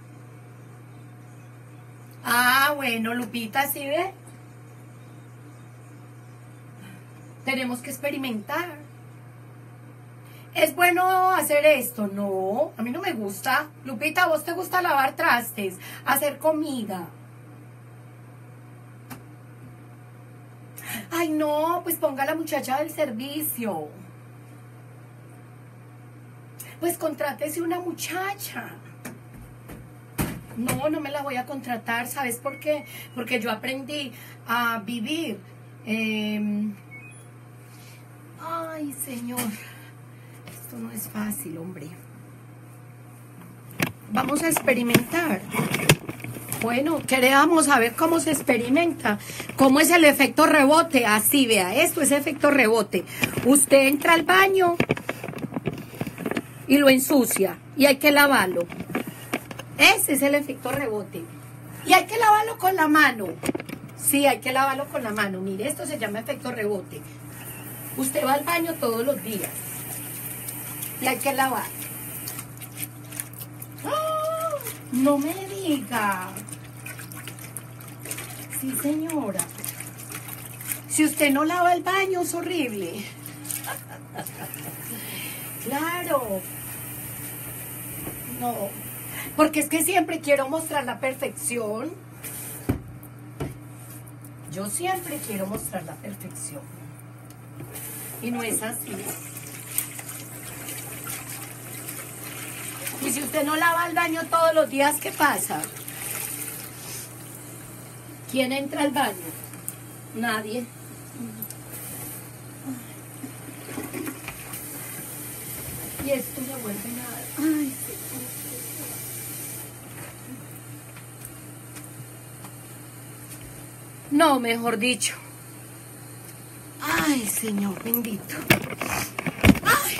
Ah, bueno, Lupita, ¿sí ve? Tenemos que experimentar. ¿Es bueno hacer esto? No, a mí no me gusta. Lupita, ¿a vos te gusta lavar trastes? Hacer comida. Ay, no, pues ponga a la muchacha del servicio. Pues contrátese una muchacha. No, no me la voy a contratar. ¿Sabes por qué? Porque yo aprendí a vivir. Eh... Ay, señor. Esto no es fácil, hombre. Vamos a experimentar. Bueno, queremos saber cómo se experimenta. ¿Cómo es el efecto rebote? Así, vea, esto es efecto rebote. Usted entra al baño y lo ensucia. Y hay que lavarlo. Ese es el efecto rebote. Y hay que lavarlo con la mano. Sí, hay que lavarlo con la mano. Mire, esto se llama efecto rebote. Usted va al baño todos los días. Y hay que lavar. ¡Oh! No me diga. Sí, señora. Si usted no lava el baño, es horrible. Claro. No. Porque es que siempre quiero mostrar la perfección. Yo siempre quiero mostrar la perfección. Y no es así. Y si usted no lava el baño todos los días, ¿qué pasa? ¿Quién entra al baño? Nadie. Y esto no vuelve nada. Ay, sí. No, mejor dicho. Ay, Señor bendito. Ay.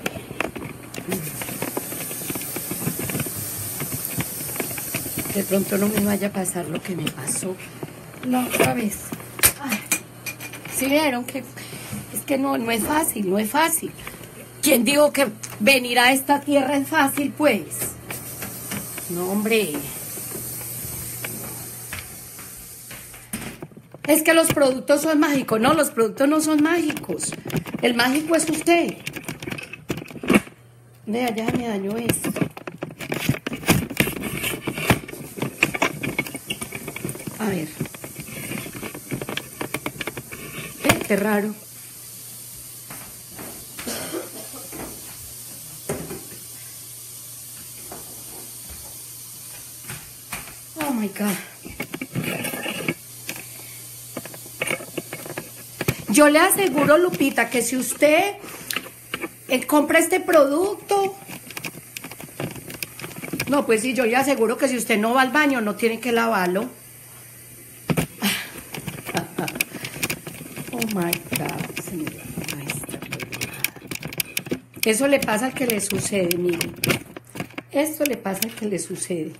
De pronto no me vaya a pasar lo que me pasó la otra vez. Ay. ¿Sí vieron que es que no, no es fácil, no es fácil? ¿Quién dijo que venir a esta tierra es fácil, pues? No, hombre. Es que los productos son mágicos. No, los productos no son mágicos. El mágico es usted. Vea, ya me dañó esto. A ver. Eh, qué raro. Oh my God. Yo le aseguro, Lupita, que si usted eh, compra este producto... No, pues sí, yo le aseguro que si usted no va al baño, no tiene que lavarlo. Oh my God, señora. Eso le pasa al que le sucede, mire. Esto le pasa al que le sucede.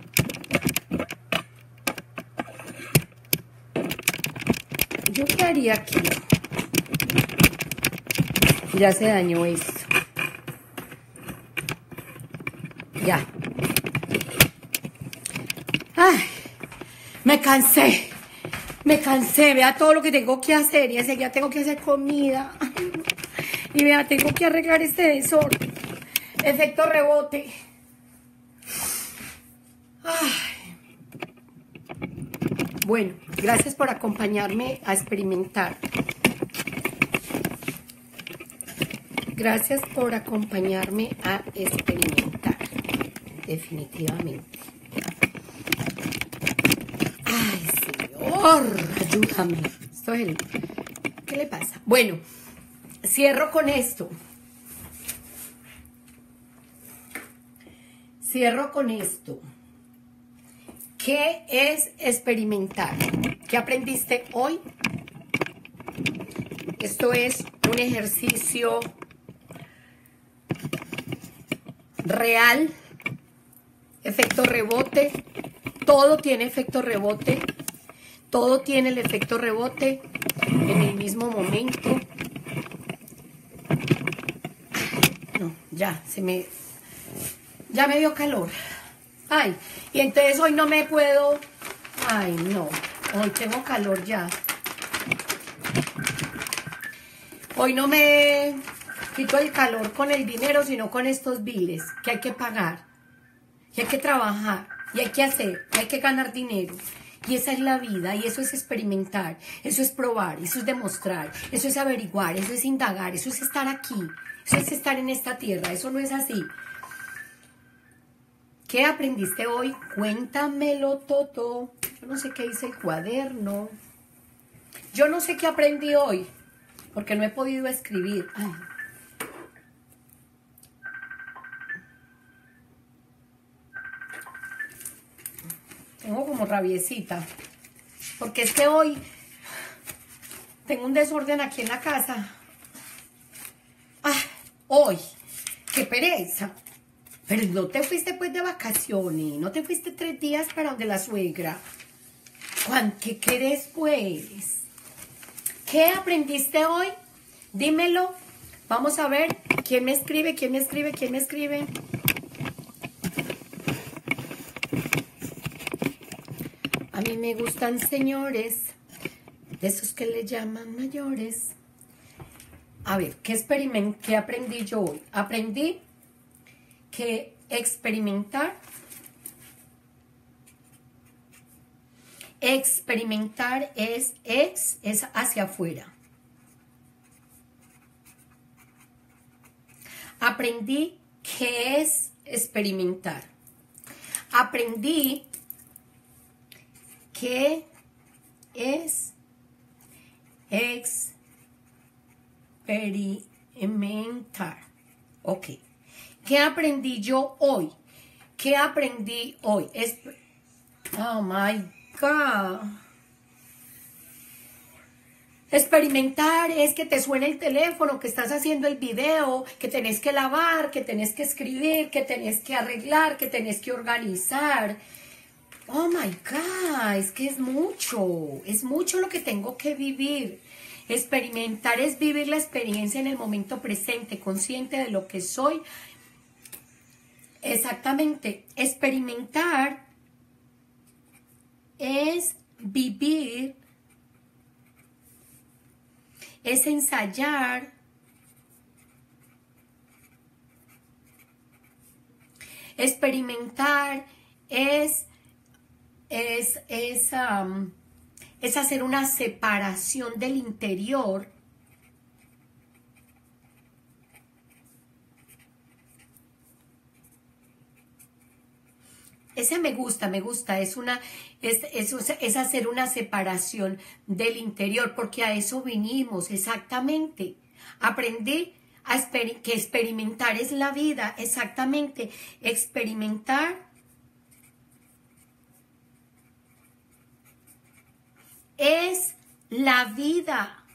¿Yo qué haría aquí? Ya se dañó esto. Ya. Ay, me cansé. Me cansé. Vea todo lo que tengo que hacer. Y enseguida tengo que hacer comida. Y vea, tengo que arreglar este desorden. Efecto rebote. Ay. Bueno, gracias por acompañarme a experimentar. Gracias por acompañarme a experimentar. Definitivamente. Ay, Señor, ayúdame. Esto es el... ¿Qué le pasa? Bueno, cierro con esto. Cierro con esto. ¿Qué es experimentar? ¿Qué aprendiste hoy? Esto es un ejercicio real, efecto rebote. Todo tiene efecto rebote. Todo tiene el efecto rebote en el mismo momento. No, ya, se me... Ya me dio calor. Ay, y entonces hoy no me puedo... Ay, no. Hoy tengo calor ya. Hoy no me quito el calor con el dinero, sino con estos biles que hay que pagar. Y hay que trabajar. Y hay que hacer. Y hay que ganar dinero. Y esa es la vida. Y eso es experimentar. Eso es probar. Eso es demostrar. Eso es averiguar. Eso es indagar. Eso es estar aquí. Eso es estar en esta tierra. Eso no es así. ¿Qué aprendiste hoy? Cuéntamelo todo. Yo no sé qué dice el cuaderno. Yo no sé qué aprendí hoy, porque no he podido escribir. Ay. Tengo como rabiecita, porque es que hoy tengo un desorden aquí en la casa. Ah, hoy, qué pereza. Pero no te fuiste pues de vacaciones, no te fuiste tres días para donde la suegra. Juan, ¿qué querés pues? ¿Qué aprendiste hoy? Dímelo. Vamos a ver quién me escribe, quién me escribe, quién me escribe. A mí me gustan señores, de esos que le llaman mayores. A ver, ¿qué experimenté, qué aprendí yo hoy? Aprendí que experimentar, experimentar es, ex, es hacia afuera. Aprendí qué es experimentar. Aprendí qué es experimentar. Ok. ¿Qué aprendí yo hoy? ¿Qué aprendí hoy? Es... Oh my God. Experimentar es que te suene el teléfono, que estás haciendo el video, que tenés que lavar, que tenés que escribir, que tenés que arreglar, que tenés que organizar. Oh my God, es que es mucho, es mucho lo que tengo que vivir. Experimentar es vivir la experiencia en el momento presente, consciente de lo que soy. Exactamente, experimentar es vivir, es ensayar, experimentar es, es, es, um, es hacer una separación del interior . Ese me gusta, me gusta, es, una, es, es, es hacer una separación del interior, porque a eso vinimos, exactamente. Aprendí a exper que experimentar es la vida, exactamente. Experimentar es la vida.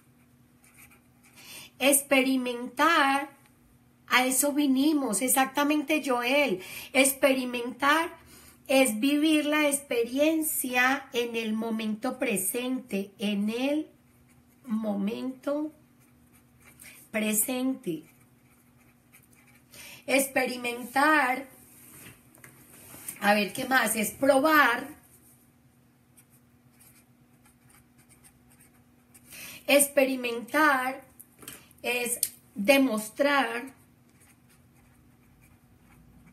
Experimentar, a eso vinimos, exactamente, Joel. Experimentar es vivir la experiencia en el momento presente, en el momento presente. Experimentar, a ver qué más, es probar. Experimentar es demostrar.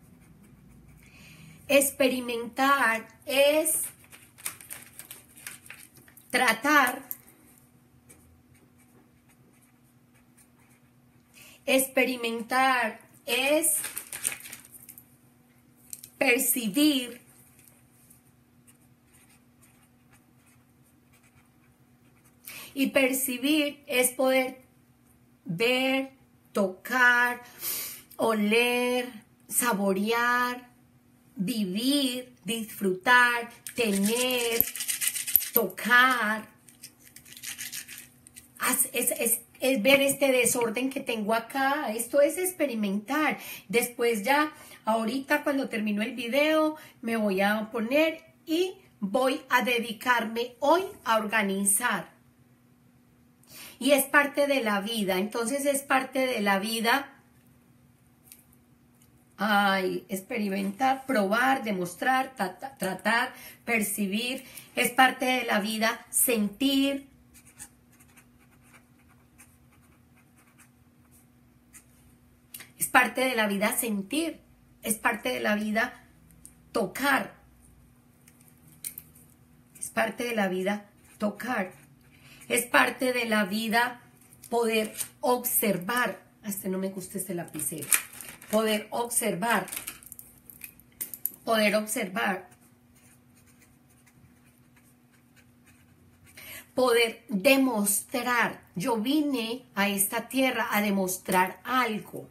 Experimentar es tratar, experimentar es percibir, y percibir es poder ver, tocar, oler, saborear, vivir, disfrutar, tener, tocar. Es, es, es ver este desorden que tengo acá. Esto es experimentar. Después ya, ahorita cuando termino el video, me voy a poner y voy a dedicarme hoy a organizar. Y es parte de la vida. Entonces es parte de la vida. Ay, experimentar, probar, demostrar, tratar, tratar, percibir. Es parte de la vida. Sentir. Es parte de la vida sentir. Es parte de la vida tocar. Es parte de la vida tocar. Es parte de la vida poder observar. A este no me gusta este lapicero. Poder observar. Poder observar. Poder demostrar. Yo vine a esta tierra a demostrar algo.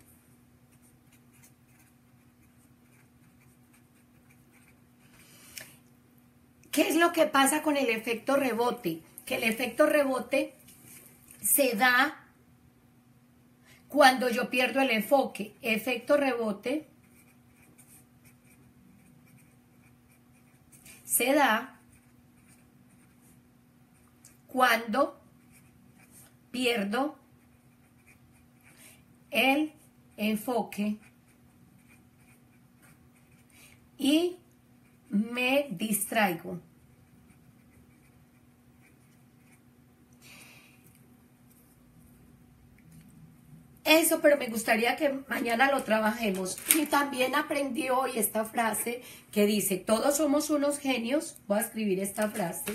¿Qué es lo que pasa con el efecto rebote? Que el efecto rebote se da cuando yo pierdo el enfoque. Efecto rebote se da cuando pierdo el enfoque y me distraigo. Eso, pero me gustaría que mañana lo trabajemos. Y también aprendí hoy esta frase que dice, todos somos unos genios. Voy a escribir esta frase.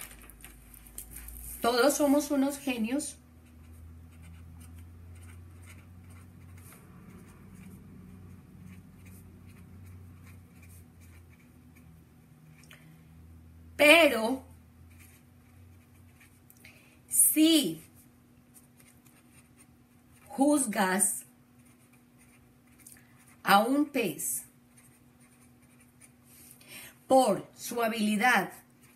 Todos somos unos genios. Pero si juzgas a un pez por su habilidad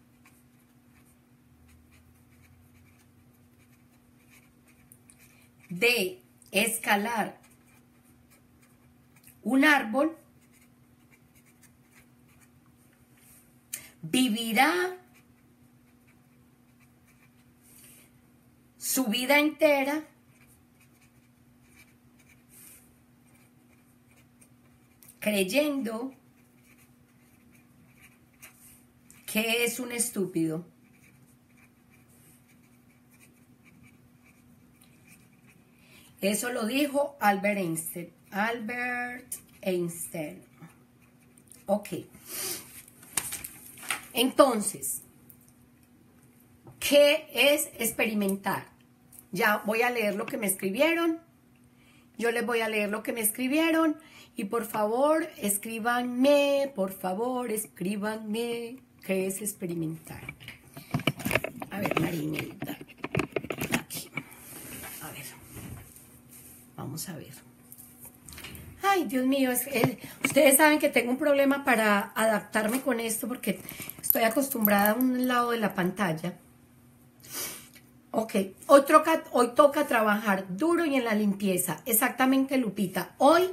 de escalar un árbol, vivirá su vida entera creyendo que es un estúpido. Eso lo dijo Albert Einstein. Albert Einstein. Ok. Entonces, ¿qué es experimentar? Ya voy a leer lo que me escribieron. Yo les voy a leer lo que me escribieron. Y por favor, escríbanme, por favor, escríbanme qué es experimentar. A ver, Marinita. Aquí. A ver. Vamos a ver. Ay, Dios mío, es, es, ustedes saben que tengo un problema para adaptarme con esto porque estoy acostumbrada a un lado de la pantalla. Ok, hoy toca, hoy toca trabajar duro y en la limpieza. Exactamente, Lupita. Hoy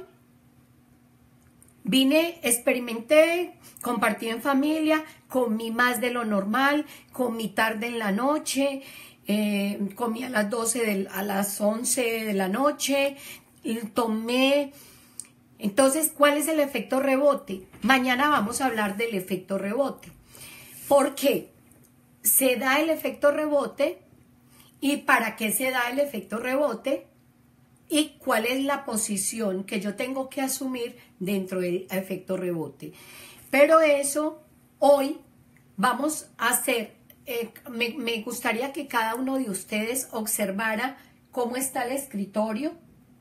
vine, experimenté, compartí en familia, comí más de lo normal, comí tarde en la noche, eh, comí a las doce, de, a las once de la noche, tomé. Entonces, ¿cuál es el efecto rebote? Mañana vamos a hablar del efecto rebote. ¿Por qué? Se da el efecto rebote y para qué se da el efecto rebote y cuál es la posición que yo tengo que asumir dentro del efecto rebote. Pero eso, hoy vamos a hacer eh, me, me gustaría que cada uno de ustedes observara cómo está el escritorio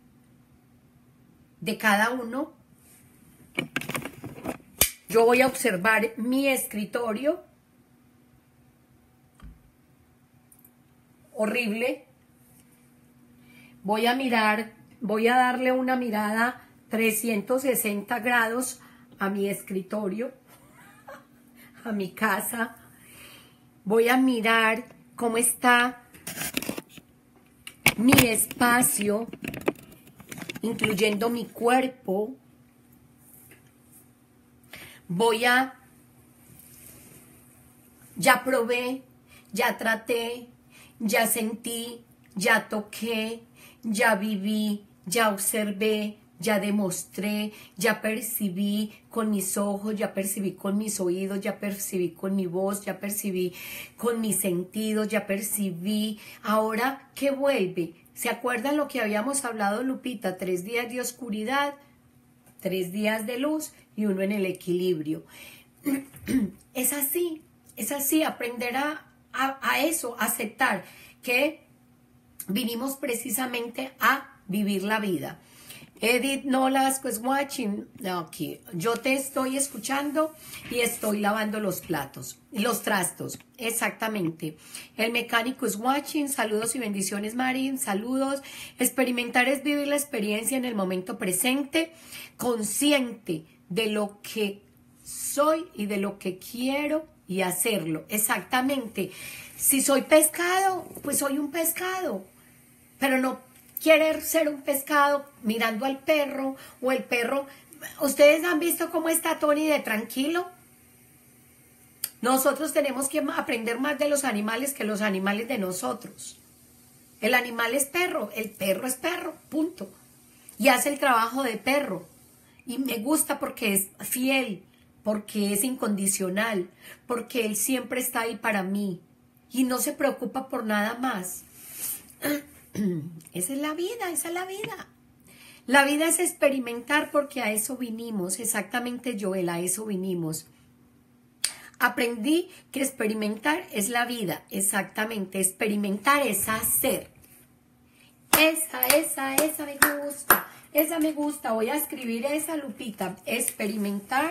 de cada uno. Yo voy a observar mi escritorio. Horrible. Voy a mirar, voy a darle una mirada trescientos sesenta grados a mi escritorio, a mi casa. Voy a mirar cómo está mi espacio, incluyendo mi cuerpo. Voy a, ya probé, ya traté, ya sentí, ya toqué, ya viví, ya observé, ya demostré, ya percibí con mis ojos, ya percibí con mis oídos, ya percibí con mi voz, ya percibí con mis sentidos, ya percibí. Ahora, ¿qué vuelve? ¿Se acuerdan lo que habíamos hablado, Lupita? Tres días de oscuridad, tres días de luz y uno en el equilibrio. Es así, es así, aprender a, a, a eso, a aceptar que vinimos precisamente a vivir la vida. Edith Nolasco es watching. Aquí, yo te estoy escuchando y estoy lavando los platos, los trastos, exactamente. El mecánico es watching. Saludos y bendiciones, Marín. Saludos. Experimentar es vivir la experiencia en el momento presente, consciente de lo que soy y de lo que quiero y hacerlo. Exactamente. Si soy pescado, pues soy un pescado, pero no quiere ser un pescado mirando al perro o el perro. ¿Ustedes han visto cómo está Tony de tranquilo? Nosotros tenemos que aprender más de los animales que los animales de nosotros. El animal es perro, el perro es perro, punto. Y hace el trabajo de perro. Y me gusta porque es fiel, porque es incondicional, porque él siempre está ahí para mí y no se preocupa por nada más. Esa es la vida, esa es la vida. La vida es experimentar porque a eso vinimos, exactamente, Joel, a eso vinimos. Aprendí que experimentar es la vida, exactamente, experimentar es hacer. Esa, esa, esa me gusta, esa me gusta, voy a escribir esa, Lupita, experimentar.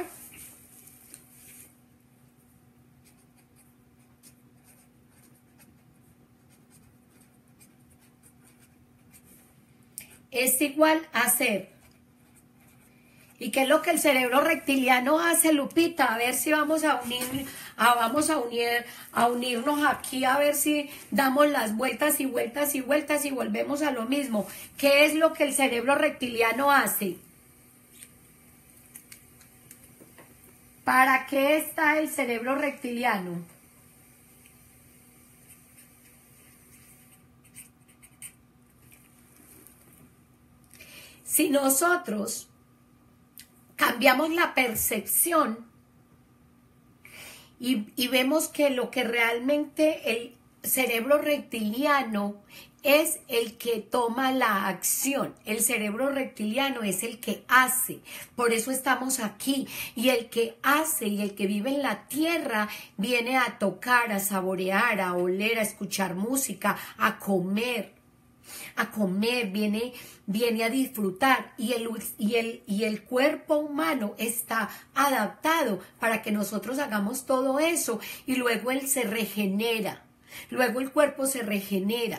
Es igual a hacer. ¿Y qué es lo que el cerebro reptiliano hace, Lupita? A ver si vamos a unir, a, vamos a unir, a unirnos aquí, a ver si damos las vueltas y vueltas y vueltas y volvemos a lo mismo. ¿Qué es lo que el cerebro reptiliano hace? ¿Para qué está el cerebro reptiliano? Si nosotros cambiamos la percepción y, y vemos que lo que realmente el cerebro reptiliano es el que toma la acción, el cerebro reptiliano es el que hace, por eso estamos aquí, y el que hace y el que vive en la tierra viene a tocar, a saborear, a oler, a escuchar música, a comer. A comer, viene, viene a disfrutar y el, y, el, y el cuerpo humano está adaptado para que nosotros hagamos todo eso y luego él se regenera, luego el cuerpo se regenera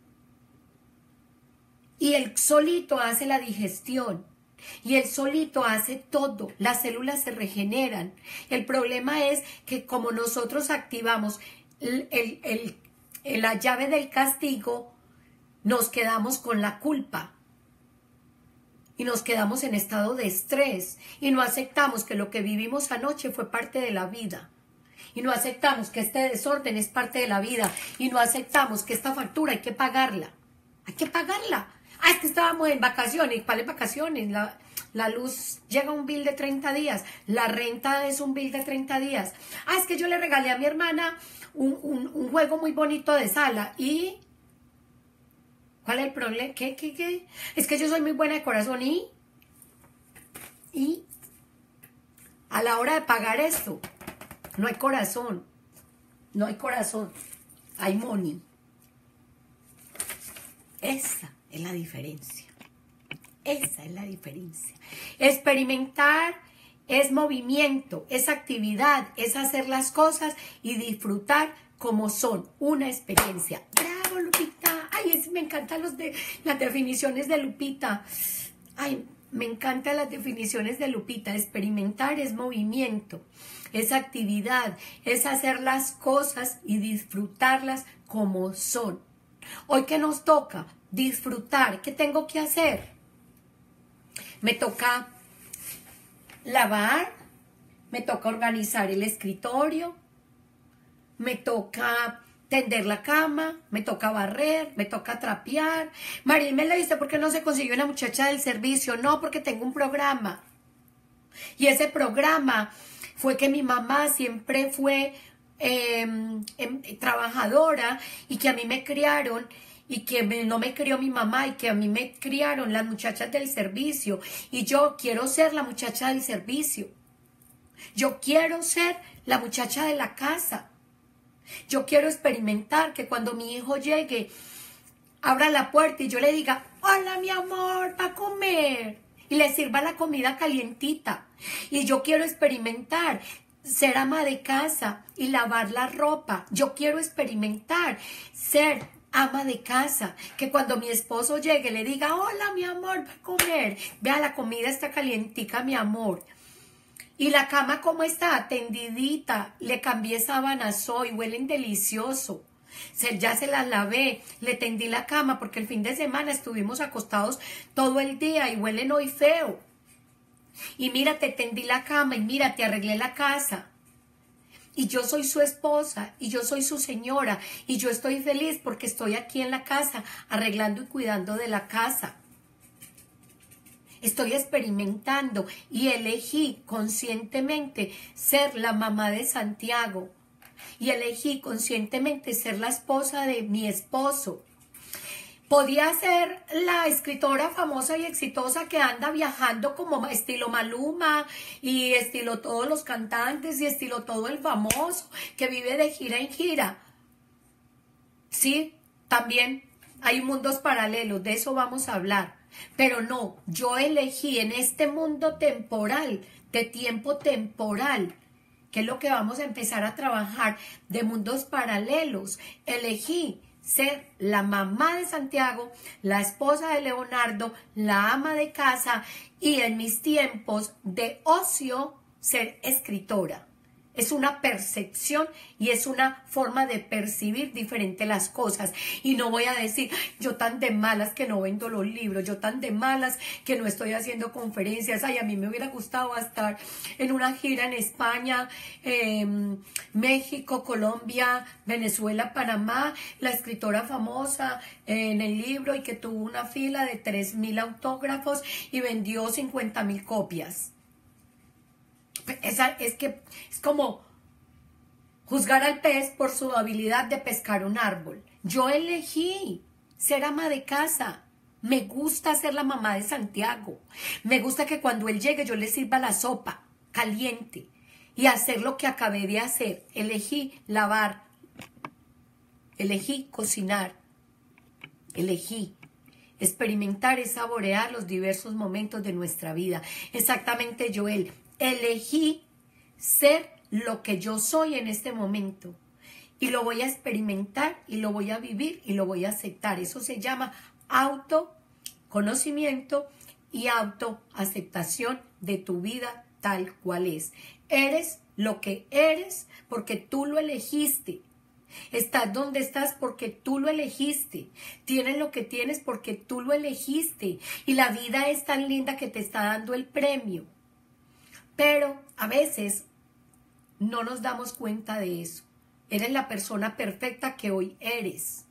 y él solito hace la digestión y él solito hace todo, las células se regeneran. El problema es que como nosotros activamos el, el, el, la llave del castigo, nos quedamos con la culpa y nos quedamos en estado de estrés y no aceptamos que lo que vivimos anoche fue parte de la vida y no aceptamos que este desorden es parte de la vida y no aceptamos que esta factura hay que pagarla, hay que pagarla. Ah, es que estábamos en vacaciones. ¿Cuáles vacaciones? La, la luz llega a un bill de treinta días, la renta es un bill de treinta días. Ah, es que yo le regalé a mi hermana un, un, un juego muy bonito de sala y... ¿Cuál es el problema? ¿Qué, qué, qué? Es que yo soy muy buena de corazón y... Y... A la hora de pagar esto, no hay corazón. no hay corazón, hay money. Esa es la diferencia. Esa es la diferencia. Experimentar es movimiento, es actividad, es hacer las cosas y disfrutar como son, una experiencia. ¡Bravo, Lupita! Ay, es, me encantan los de, las definiciones de Lupita. Ay, me encantan las definiciones de Lupita. Experimentar es movimiento, es actividad, es hacer las cosas y disfrutarlas como son. Hoy que nos toca disfrutar, ¿qué tengo que hacer? Me toca lavar, me toca organizar el escritorio, me toca tender la cama, me toca barrer, me toca trapear. María, ¿me la dice por qué no se consiguió una muchacha del servicio? No, porque tengo un programa. Y ese programa fue que mi mamá siempre fue eh, eh, trabajadora y que a mí me criaron y que me, no me crió mi mamá y que a mí me criaron las muchachas del servicio. Y yo quiero ser la muchacha del servicio. Yo quiero ser la muchacha de la casa. Yo quiero experimentar que cuando mi hijo llegue, abra la puerta y yo le diga, hola mi amor, va a comer. Y le sirva la comida calientita. Y yo quiero experimentar ser ama de casa y lavar la ropa. Yo quiero experimentar ser ama de casa, que cuando mi esposo llegue le diga, hola mi amor, va a comer. Vea, la comida está calientica, mi amor. Y la cama, ¿cómo está? Tendidita. Le cambié sábanas hoy, huelen delicioso. Se, ya se las lavé, le tendí la cama porque el fin de semana estuvimos acostados todo el día y huelen hoy feo. Y mira, te tendí la cama y mira, te arreglé la casa. Y yo soy su esposa y yo soy su señora y yo estoy feliz porque estoy aquí en la casa arreglando y cuidando de la casa. Estoy experimentando y elegí conscientemente ser la mamá de Santiago y elegí conscientemente ser la esposa de mi esposo. Podía ser la escritora famosa y exitosa que anda viajando como estilo Maluma y estilo todos los cantantes y estilo todo el famoso que vive de gira en gira. Sí, también hay mundos paralelos, de eso vamos a hablar. Pero no, yo elegí en este mundo temporal, de tiempo temporal, que es lo que vamos a empezar a trabajar, de mundos paralelos, elegí ser la mamá de Santiago, la esposa de Leonardo, la ama de casa y en mis tiempos de ocio ser escritora. Es una percepción y es una forma de percibir diferente las cosas. Y no voy a decir, yo tan de malas que no vendo los libros, yo tan de malas que no estoy haciendo conferencias. Ay, a mí me hubiera gustado estar en una gira en España, eh, México, Colombia, Venezuela, Panamá, la escritora famosa eh, en el libro y que tuvo una fila de tres mil autógrafos y vendió cincuenta mil copias. Esa, es que es como juzgar al pez por su habilidad de pescar un árbol. Yo elegí ser ama de casa. Me gusta ser la mamá de Santiago. Me gusta que cuando él llegue yo le sirva la sopa caliente y hacer lo que acabé de hacer. Elegí lavar. Elegí cocinar. Elegí experimentar y saborear los diversos momentos de nuestra vida. Exactamente, Joel. Elegí ser lo que yo soy en este momento y lo voy a experimentar y lo voy a vivir y lo voy a aceptar. Eso se llama autoconocimiento y autoaceptación de tu vida tal cual es. Eres lo que eres porque tú lo elegiste. Estás donde estás porque tú lo elegiste. Tienes lo que tienes porque tú lo elegiste. Y la vida es tan linda que te está dando el premio. Pero a veces no nos damos cuenta de eso. Eres la persona perfecta que hoy eres.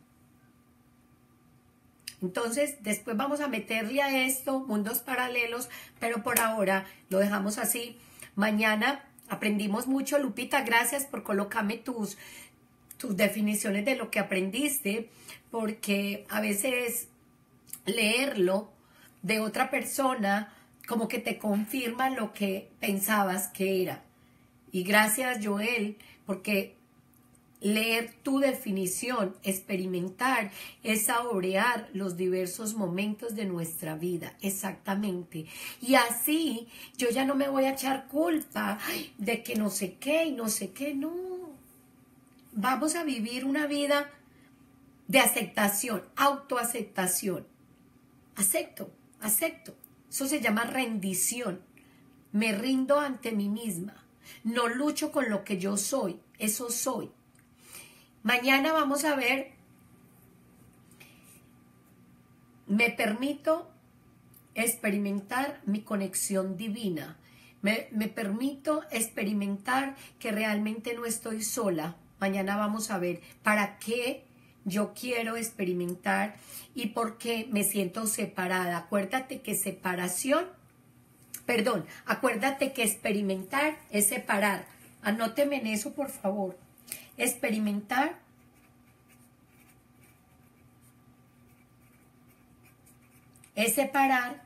Entonces, después vamos a meterle a esto, mundos paralelos, pero por ahora lo dejamos así. Mañana aprendimos mucho. Lupita, gracias por colocarme tus, tus definiciones de lo que aprendiste, porque a veces leerlo de otra persona como que te confirma lo que pensabas que era. Y gracias, Joel, porque leer tu definición, experimentar, es saborear los diversos momentos de nuestra vida, exactamente. Y así yo ya no me voy a echar culpa de que no sé qué y no sé qué, no. Vamos a vivir una vida de aceptación, autoaceptación. Acepto, acepto. Eso se llama rendición. Me rindo ante mí misma. No lucho con lo que yo soy, eso soy. Mañana vamos a ver, me permito experimentar mi conexión divina. Me, me permito experimentar que realmente no estoy sola. Mañana vamos a ver para qué yo quiero experimentar y por qué me siento separada. Acuérdate que separación, perdón, acuérdate que experimentar es separar. Anóteme en eso, por favor. Experimentar es separar,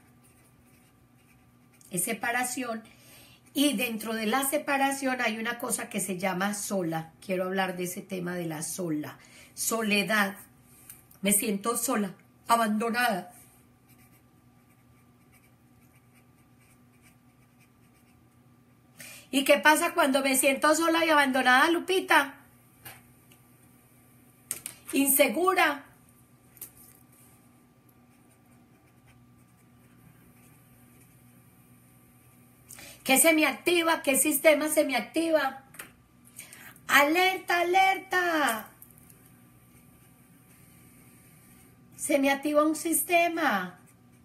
es separación, y dentro de la separación hay una cosa que se llama sola. Quiero hablar de ese tema de la sola. Soledad. Me siento sola, abandonada. ¿Y qué pasa cuando me siento sola y abandonada, Lupita? Insegura. ¿Qué se me activa? ¿Qué sistema se me activa? ¡Alerta, alerta! Se me activa un sistema.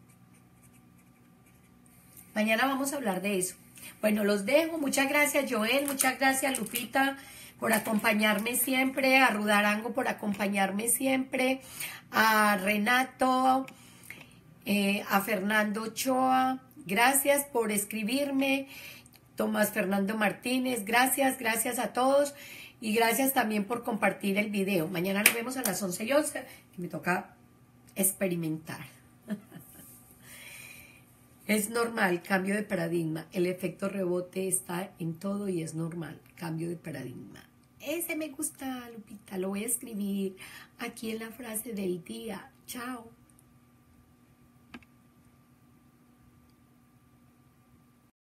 Mañana vamos a hablar de eso. Bueno, los dejo. Muchas gracias, Joel. Muchas gracias, Lupita, por acompañarme siempre. A Rudarango por acompañarme siempre. A Renato, eh, a Fernando Ochoa. Gracias por escribirme. Tomás Fernando Martínez. Gracias, gracias a todos. Y gracias también por compartir el video. Mañana nos vemos a las once y once. Que me toca experimentar. Es normal, cambio de paradigma. El efecto rebote está en todo y es normal, cambio de paradigma. Ese me gusta, Lupita. Lo voy a escribir aquí en la frase del día. Chao.